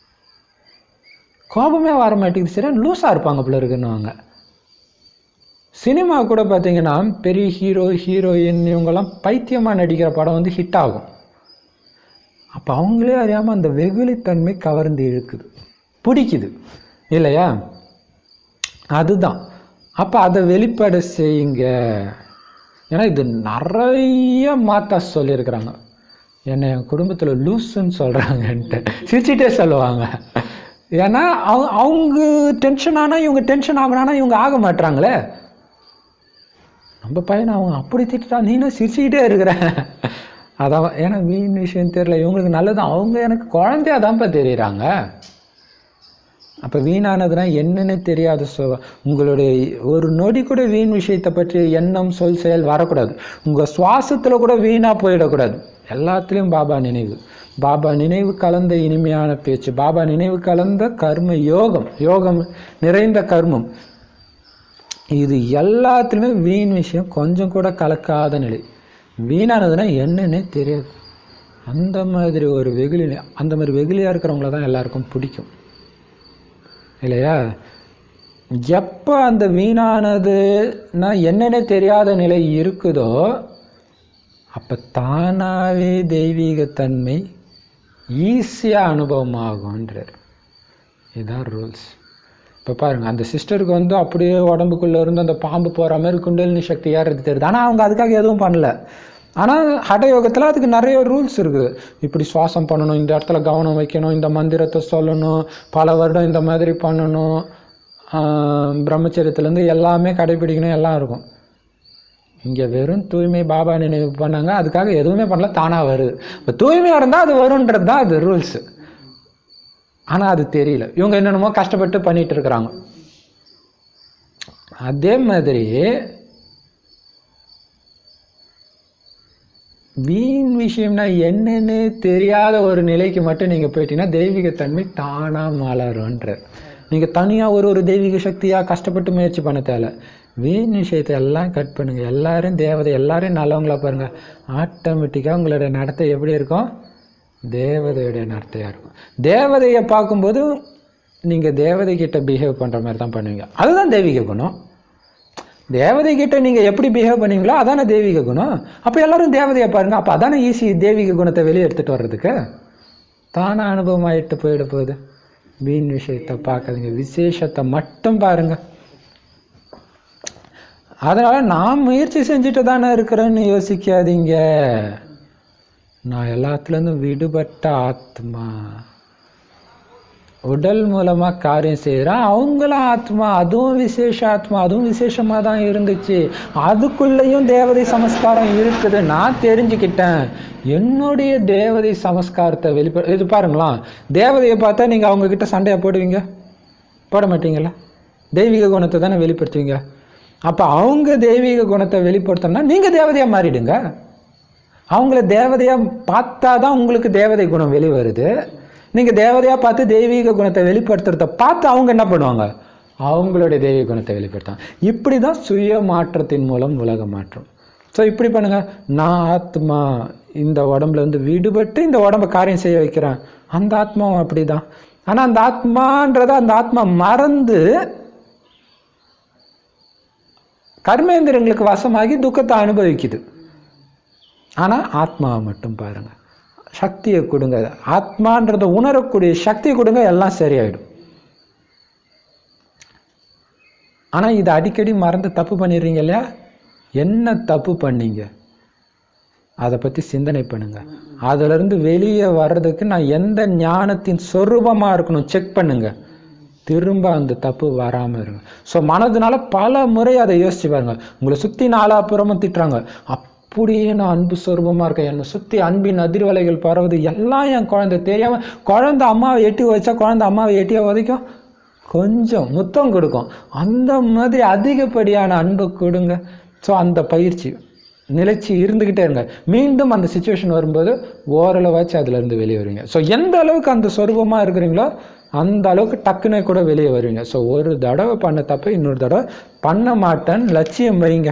கோபமே வர மாட்டேங்குது, சரி லூஸா இருப்பாங்க போல இருக்குன்னுவாங்க. சினிமா கூட பார்த்தீங்கன்னா பெரிய ஹீரோ ஹீரோயின் இவங்கெல்லாம் பைத்தியமா நடிக்கிற படம் வந்து ஹிட் ஆகும். அப்ப அவங்களே அறியாம அந்த வெகுளித்தன்மை கவர்ந்து இழுக்குது, பிடிக்குது இல்லையா? அதுதான். அப்ப அதை வெளிப்பட செய்யுங்க. ஏன்னா இது நிறைய மாத்தா சொல்லியிருக்கிறாங்க. என்னை என் குடும்பத்தில் லூஸுன்னு சொல்கிறாங்கன்ட்டு சிரிச்சிட்டே சொல்லுவாங்க. ஏன்னா அவங்க டென்ஷன் ஆனால் இவங்க டென்ஷன் ஆகணும்னா இவங்க ஆக மாட்டாங்களே. நம்ம பையனை அவங்க அப்படி திட்டா நீனும் சிரிச்சுக்கிட்டே இருக்கிற. அதான், ஏன்னா வீண் விஷயம் தெரியல, இவங்களுக்கு நல்லது. அவங்க எனக்கு குழந்தையா தான்ப்பா தெரியுறாங்க. அப்போ வீணானதுன்னா என்னன்னு தெரியாத உங்களுடைய ஒரு நொடி கூட வீண் விஷயத்தை பற்றி எண்ணம், சொல், செயல் வரக்கூடாது. உங்கள் சுவாசத்தில் கூட வீணாக போயிடக்கூடாது. எல்லாத்துலேயும் பாபா நினைவு, பாபா நினைவு கலந்த இனிமையான பேச்சு, பாபா நினைவு கலந்த கர்ம யோகம், யோகம் நிறைந்த கர்மம், இது எல்லாத்துலேயுமே வீண் விஷயம் கொஞ்சம் கூட கலக்காத நிலை. வீணானதுன்னா என்னன்னே தெரியாது. அந்த மாதிரி ஒரு வெகுளி, அந்த மாதிரி வெகுளியாக இருக்கிறவங்கள தான் எல்லாருக்கும் பிடிக்கும் இல்லையா? எப்போ அந்த வீணானதுன்னா என்னன்னே தெரியாத நிலை இருக்குதோ அப்போ தானாகவே தெய்வீகத்தன்மை ஈஸியாக அனுபவமாகும்ன்றார். இதுதான் ரூல்ஸ். இப்போ பாருங்கள், அந்த சிஸ்டருக்கு வந்து அப்படியே உடம்புக்குள்ளே இருந்து அந்த பாம்பு போகிற மாதிரி குண்டலினி சக்தி ஏறது தெரியுது. ஆனால் அவங்க அதுக்காக எதுவும் பண்ணல. ஆனால் ஹடயோகத்தில் அதுக்கு நிறைய ரூல்ஸ் இருக்குது. இப்படி சுவாசம் பண்ணணும், இந்த இடத்துல கவனம் வைக்கணும், இந்த மந்திரத்தை சொல்லணும், பல வருடம் இந்த மாதிரி பண்ணணும், பிரம்மச்சரியத்துலேருந்து எல்லாமே கடைபிடிக்கணும், எல்லாம் இருக்கும். இங்கே வெறும் தூய்மை பாபா நினைவு பண்ணாங்க, அதுக்காக எதுவுமே பண்ணல, தானாக வருது. இப்போ தூய்மையாக இருந்தால் அது வருன்றது தான் அது ரூல்ஸு. ஆனால் அது தெரியல, இவங்க என்னென்னமோ கஷ்டப்பட்டு பண்ணிட்டு இருக்கிறாங்க. அதே மாதிரி வீண் விஷயம்னா என்னன்னு தெரியாத ஒரு நிலைக்கு மட்டும் நீங்கள் போயிட்டீங்கன்னா தெய்வீகத்தன்மை தானாக மலரும்ன்ற. நீங்கள் தனியாக ஒரு தெய்வீக சக்தியாக கஷ்டப்பட்டு முயற்சி பண்ண தேவை. வீண் விஷயத்தை எல்லாம் கட் பண்ணுங்க. எல்லாரும் தேவதை, எல்லாரையும் நல்லவங்களா பாருங்க. ஆட்டோமேட்டிக்காக உங்களுடைய நடத்தை எப்படி இருக்கும்? தேவதையுடைய நடத்தையாக இருக்கும். தேவதையை பார்க்கும்போது நீங்கள் தேவதை கிட்ட பிஹேவ் பண்ணுற மாதிரி தான் பண்ணுவீங்க. அதுதான் தெய்வீக குணம். தேவதை கிட்ட நீங்கள் எப்படி பிஹேவ் பண்ணுவீங்களோ அதானே தெய்வீக குணம். அப்போ எல்லாரும் தேவதையை பாருங்க. அப்போ அதானே ஈஸி தெய்வீக குணத்தை வெளியே எடுத்துகிட்டு வர்றதுக்கு. தானே அனுபவம் ஆகிட்டு போயிட போகுது. வீண் விஷயத்தை பார்க்காதீங்க, விசேஷத்தை மட்டும் பாருங்க. அதனால நான் முயற்சி செஞ்சுட்டு தானே இருக்கிறேன்னு யோசிக்காதீங்க. நான் எல்லாத்துலேருந்தும் விடுபட்ட ஆத்மா. உடல் மூலமாக காரியம் செய்கிறேன், அவங்களும் ஆத்மா, அதுவும் விசேஷ ஆத்மா, அதுவும் விசேஷமாக தான் இருந்துச்சு. அதுக்குள்ளேயும் தேவதை சமஸ்காரம் இருக்குது. நான் தெரிஞ்சுக்கிட்டேன். என்னுடைய தேவதை சமஸ்காரத்தை இது பாருங்களா, தேவதையை பார்த்தா நீங்கள் அவங்கக்கிட்ட சண்டையை போடுவீங்க? போட மாட்டீங்களா? தெய்வீக குணத்தை தானே வெளிப்படுத்துவீங்க. அப்போ அவங்க தெய்வீக குணத்தை வெளிப்படுத்தணும்னா நீங்கள் தேவதையாக மாறிடுங்க. அவங்கள தேவதையாக பார்த்தா தான் உங்களுக்கு தேவதை குணம் வெளிவருது. நீங்கள் தேவதையாக பார்த்து தெய்வீக குணத்தை வெளிப்படுத்துறத பார்த்து அவங்க என்ன பண்ணுவாங்க? அவங்களுடைய தெய்வீக குணத்தை வெளிப்படுத்தாங்க. இப்படி தான் சுய மாற்றத்தின் மூலம் உலக மாற்றம். ஸோ இப்படி பண்ணுங்க. நான் ஆத்மா, இந்த உடம்புல இருந்து விடுபட்டு இந்த உடம்பை காரியம் செய்ய வைக்கிறேன். அந்த ஆத்மாவும் அப்படி தான். ஆனால் அந்த ஆத்மான்றத அந்த ஆத்மா மறந்து கர்மேந்திரங்களுக்கு வசமாகி துக்கத்தை அனுபவிக்குது. ஆனால் ஆத்மாவை மட்டும் பாருங்க, சக்தியை கொடுங்க. ஆத்மான்றதை உணரக்கூடிய சக்தியை கொடுங்க, எல்லாம் சரியாயிடும். ஆனால் இதை அடிக்கடி மறந்து தப்பு பண்ணிடுறீங்க இல்லையா? என்ன தப்பு பண்ணீங்க அதை பற்றி சிந்தனை பண்ணுங்க. அதிலிருந்து வெளியே வர்றதுக்கு நான் எந்த ஞானத்தின் சொரூபமாக இருக்கணும் செக் பண்ணுங்க. திரும்ப அந்த தப்பு வராமல் இருங்க. ஸோ மனதுனால பல முறை அதை யோசிச்சு பாருங்க. உங்களை சுற்றி நாலாப்புறமும் திட்டுறாங்க, அப்படியே நான் அன்பு சொரூபமாக இருக்கேன், என்னை சுற்றி அன்பின் அதிர்வலைகள் பரவுது, எல்லாம் என் குழந்தை தெரியாமல். குழந்தை அம்மாவை எட்டி வச்சா குழந்தை அம்மாவை எட்டியா உதைக்கும், கொஞ்சம் முத்தம் கொடுக்கும். அந்த மாதிரி அதிகப்படியான அன்பை கொடுங்க. ஸோ அந்த பயிற்சி நிலைச்சி இருந்துக்கிட்டே இருங்க. மீண்டும் அந்த சுச்சுவேஷன் வரும்போது ஓரளவாச்சு அதுலேருந்து வெளியே வருவீங்க. ஸோ எந்த அளவுக்கு அந்த சொரூபமாக இருக்கிறீங்களோ அந்த அளவுக்கு டக்குனே கூட வெளியே வருவீங்க. ஸோ ஒரு தடவை பண்ண தப்ப இன்னொரு தடவை பண்ண மாட்டேன்னு லட்சியம் வைங்க.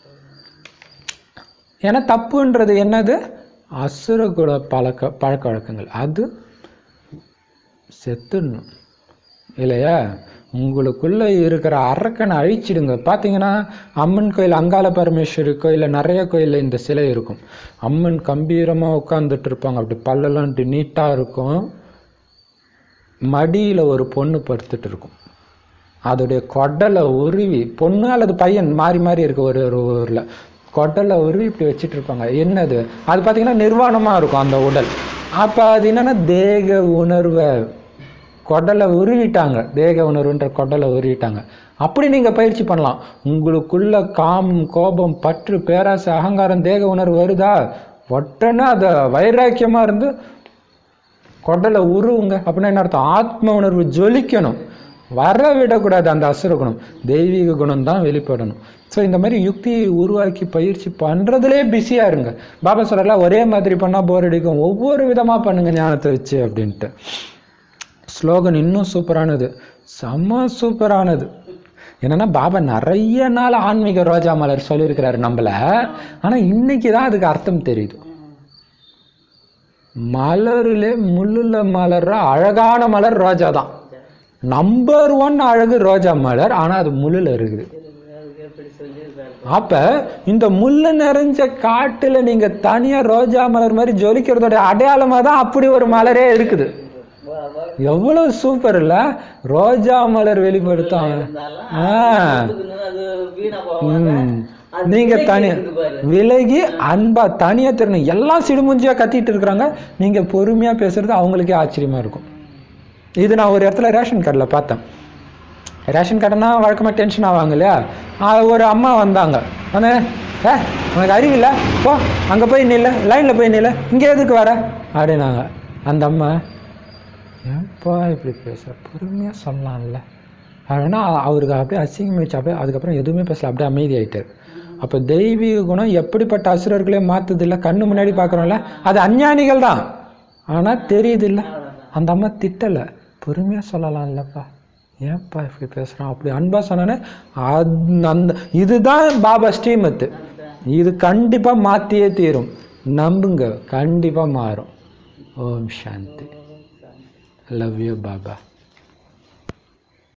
ஏன்னா தப்புன்றது என்னது? அசுர கூட பழக்க வழக்கங்கள். அது செத்துடணும் இல்லையா? உங்களுக்குள்ளே இருக்கிற அரக்கனை அழிச்சிடுங்க. பார்த்தீங்கன்னா அம்மன் கோயில், அங்காள பரமேஸ்வரி கோயிலில் நிறைய கோயிலில் இந்த சிலை இருக்கும். அம்மன் கம்பீரமாக உட்காந்துட்டு இருப்பாங்க, அப்படி பல்லெல்லாம் நீட்டாக இருக்கும். மடியில் ஒரு பொண்ணு படுத்துட்டு இருக்கும். அதோடைய கொடலை உருவி, பொண்ணு அல்லது பையன் மாறி மாறி இருக்கு ஒரு ஊரில், கொடலை உருவி இப்படி வச்சுட்டு இருப்பாங்க. என்னது அது? பார்த்தீங்கன்னா நிர்வாணமாக இருக்கும் அந்த உடல். அப்போ அது என்னன்னா தேக உணர்வை கொடலை உருவிட்டாங்க. தேக உணர்வுன்ற கொடலை உருவிட்டாங்க. அப்படி நீங்கள் பயிற்சி பண்ணலாம். உங்களுக்குள்ள காமம், கோபம், பற்று, பேராசை, அகங்காரம், தேக உணர்வு வருதா, உடனே அதை வைராக்கியமாக இருந்து கொடலை உருவுங்க. அப்படின்னா என்ன அர்த்தம்? ஆத்ம உணர்வு ஜொலிக்கணும், வர விடக்கூடாது. அந்த அசுர குணம், தெய்வீக குணம் தான் வெளிப்படணும். ஸோ இந்த மாதிரி யுக்தியை உருவாக்கி பயிற்சி பண்ணுறதுலே பிஸியாக இருங்க. பாபா சொல்லலாம், ஒரே மாதிரி பண்ணால் போர் அடிக்கும், ஒவ்வொரு விதமாக பண்ணுங்க ஞானத்தை வச்சு அப்படின்ட்டு. ஸ்லோகன் இன்னும் சூப்பரானது, செம்ம சூப்பரானது. என்னன்னா பாபா நிறைய நாள் ஆன்மீக ரோஜா மலர் சொல்லியிருக்கிறாரு நம்மள. ஆனால் இன்னைக்கு தான் அதுக்கு அர்த்தம் தெரியுது. மலருல முள்ளுல மலர்ற அழகான மலர் ரோஜா தான். நம்பர் 1 அழகு ரோஜா மலர். ஆனா அது முள்ளுல இருக்குது. அப்ப இந்த முள்ளு நிறைஞ்ச காட்டுல நீங்க தனியா ரோஜா மலர் மாதிரி ஜொலிக்கிறதோட அடையாளமா தான் அப்படி ஒரு மலரே இருக்குது. எவ்வளவு சூப்பர் இல்ல? ரோஜா மலர் வெளிப்படுத்தும். நீங்க தனியா விலகி அன்பா தனியா தெரியணும். எல்லாம் சிடுமுஞ்சியா கத்திட்டு இருக்கிறாங்க, நீங்க பொறுமையா பேசுறது அவங்களுக்கே ஆச்சரியமா இருக்கும். இது நான் ஒரு இடத்துல ரேஷன் கார்டில் பார்த்தேன். ரேஷன் கார்டுனா வழக்கமாக டென்ஷன் ஆவாங்க இல்லையா? ஒரு அம்மா வந்தாங்க, வந்து உனக்கு அறிவில்லை, போ அங்கே போய் நில்ல, லைனில் போய் நில்ல, இங்கே எதுக்கு வர அப்படின்னாங்க. அந்த அம்மா, ஏன்ப்பா இப்படி பேச, பொறுமையாக சொல்லலாம்ல அப்படின்னா அவருக்கு அப்படியே அசிங்கமாயிடுச்சு. அப்படியே அதுக்கப்புறம் எதுவுமே பேசல, அப்படியே அமைதி ஆகிட்டார். அப்போ தெய்வீக குணம் எப்படிப்பட்ட அசுரர்களே மாற்றுது இல்லை, கண்ணு முன்னாடி பார்க்குறோம்ல, அது அஞ்ஞானிகள் தான், ஆனால் தெரியுது இல்லை. அந்த அம்மா திட்டலை, பொறுமையாக சொல்லலாம் இல்லைப்பா, ஏன்ப்பா இப்படி பேசுகிறான் அப்படி அன்பாக சொன்னோன்னே அந்த இதுதான் பாபா ஸ்ரீமத்து. இது கண்டிப்பாக மாற்றியே தீரும், நம்புங்க, கண்டிப்பாக மாறும். ஓம் சாந்தி. Love you Baba.